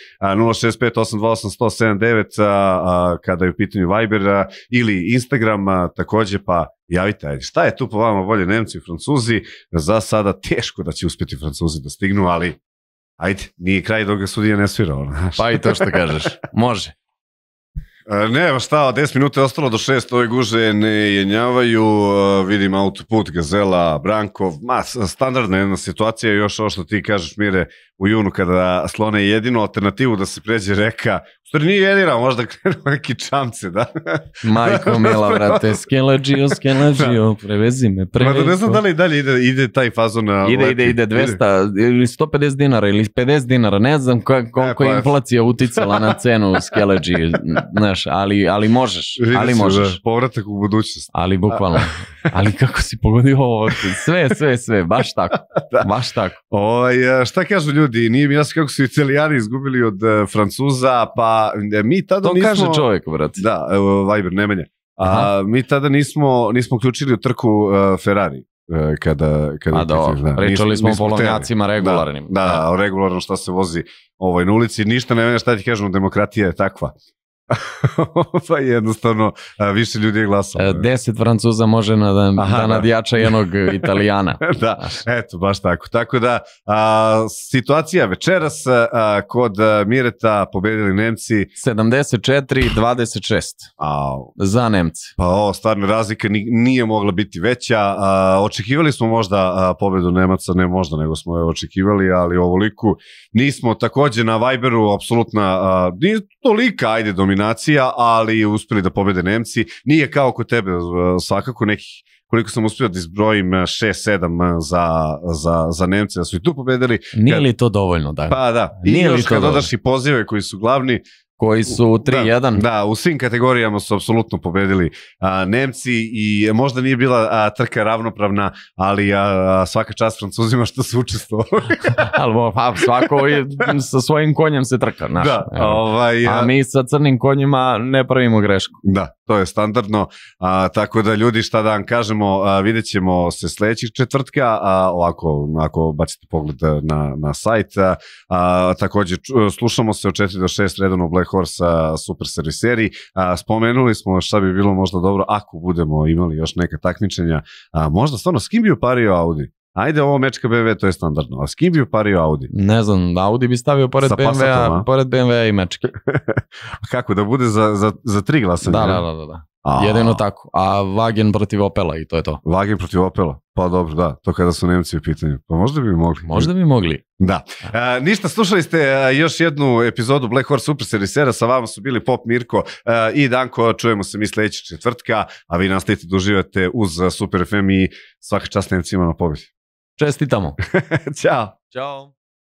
Speaker 6: 065-828-179, kada je u pitanju Viber ili Instagram takođe, pa javite, ajde. Šta je tu po vama bolje, Nemci i Francuzi? Za sada teško da će uspjeti Francuzi da stignu, ali ajde, nije kraj dok ga sudija ne svira.
Speaker 5: Pa i to što kažeš, može.
Speaker 6: Ne, šta, 10 minuta je ostalo do 6, ove guže ne jenjavaju, vidim autoput, Gazela, Brankov, standardna jedna situacija, još ovo što ti kažeš, Mire, u junu kada slone jedinu alternativu da se pređe reka, u stvari nije jedina, možda krenu neki čamce, da?
Speaker 5: Majko mila, vrate, Skeleđio, prevezi me,
Speaker 6: Mada ne znam da li dalje ide taj fazon.
Speaker 5: Ide 200 ili 150 dinara ili 50 dinara, ne znam koliko je inflacija uticala na cenu Skeleđi, znaš, ali možeš,
Speaker 6: povratak u budućnost.
Speaker 5: Ali bukvalno, ali kako si pogodio ovo, sve, baš tako, baš tako.
Speaker 6: Šta kažu ljudi, nije mi jasno kako su Italijani izgubili od Francuza, pa mi tada nismo...
Speaker 5: To kaže čovjek, brate.
Speaker 6: Da, Viber, Nemanja. Mi tada nismo uključili u trku Ferrari.
Speaker 5: Pričali smo o polovnjacima regularnim.
Speaker 6: Da, o regularnom šta se vozi na ulici. Ništa ne, šta ti kažem, demokratija je takva. Pa jednostavno više ljudi je glasalo.
Speaker 5: 10 Francuza može da nadjača jednog Italijana.
Speaker 6: Da, eto, baš tako. Tako da, situacija večeras kod Mireta pobedili Nemci
Speaker 5: 74-26 za Nemci.
Speaker 6: Pa ovo, stvarno razlika nije mogla biti veća. Očekivali smo možda pobedu Nemaca, ne možda, nego smo je očekivali, ali ovoliku nismo. Takođe na Viberu apsolutna, nije tolika, ajde, dominacija, ali uspeli da pobede Nemci. Nije kao kod tebe, svakako nekih, koliko sam uspio da izbrojim, 6-7 za Nemce, da su i tu pobedili.
Speaker 5: Nije li to dovoljno?
Speaker 6: Pa da, i još kad dodaš i pozive koji su glavni,
Speaker 5: koji su 3-1.
Speaker 6: Da, u svim kategorijama su apsolutno pobedili Nemci i možda nije bila trka ravnopravna, ali svaka čast Francuzima što su učestvovali.
Speaker 5: Ali svako sa svojim konjem se trka.
Speaker 6: Da,
Speaker 5: a mi sa crnim konjima ne pravimo grešku.
Speaker 6: Da, to je standardno, tako da ljudi, šta da vam kažemo, vidjet ćemo se sledećih četvrtka, ovako, ako bacite pogled na sajt, također slušamo se od 4 do 6 redovno Black Horse super serviseri, spomenuli smo šta bi bilo možda dobro ako budemo imali još neka takmičenja, možda stvarno s kim bi upario Audi? Ajde, ovo Mečka BMW, to je standardno. A s kim bi upario Audi?
Speaker 5: Ne znam, Audi bi stavio pored BMW-a i Mečke.
Speaker 6: Kako, da bude za 3 glasanja?
Speaker 5: Da. Jedino tako. A Wagen protiv Opela i to je to.
Speaker 6: Wagen protiv Opela? Pa dobro, da. To kada su Nemci u pitanju. Pa možda bi mogli.
Speaker 5: Možda bi mogli.
Speaker 6: Da. Ništa, slušali ste još jednu epizodu Black Horse Super Servisera. Sa vama su bili Pop, Mirko i Danko. Čujemo se mi sledećeg četvrtka, a vi nastavite da uživate uz Super FM i svaka čast Nemcima na pobedi.
Speaker 5: Čestitamo.
Speaker 6: Ćao.
Speaker 5: Ćao.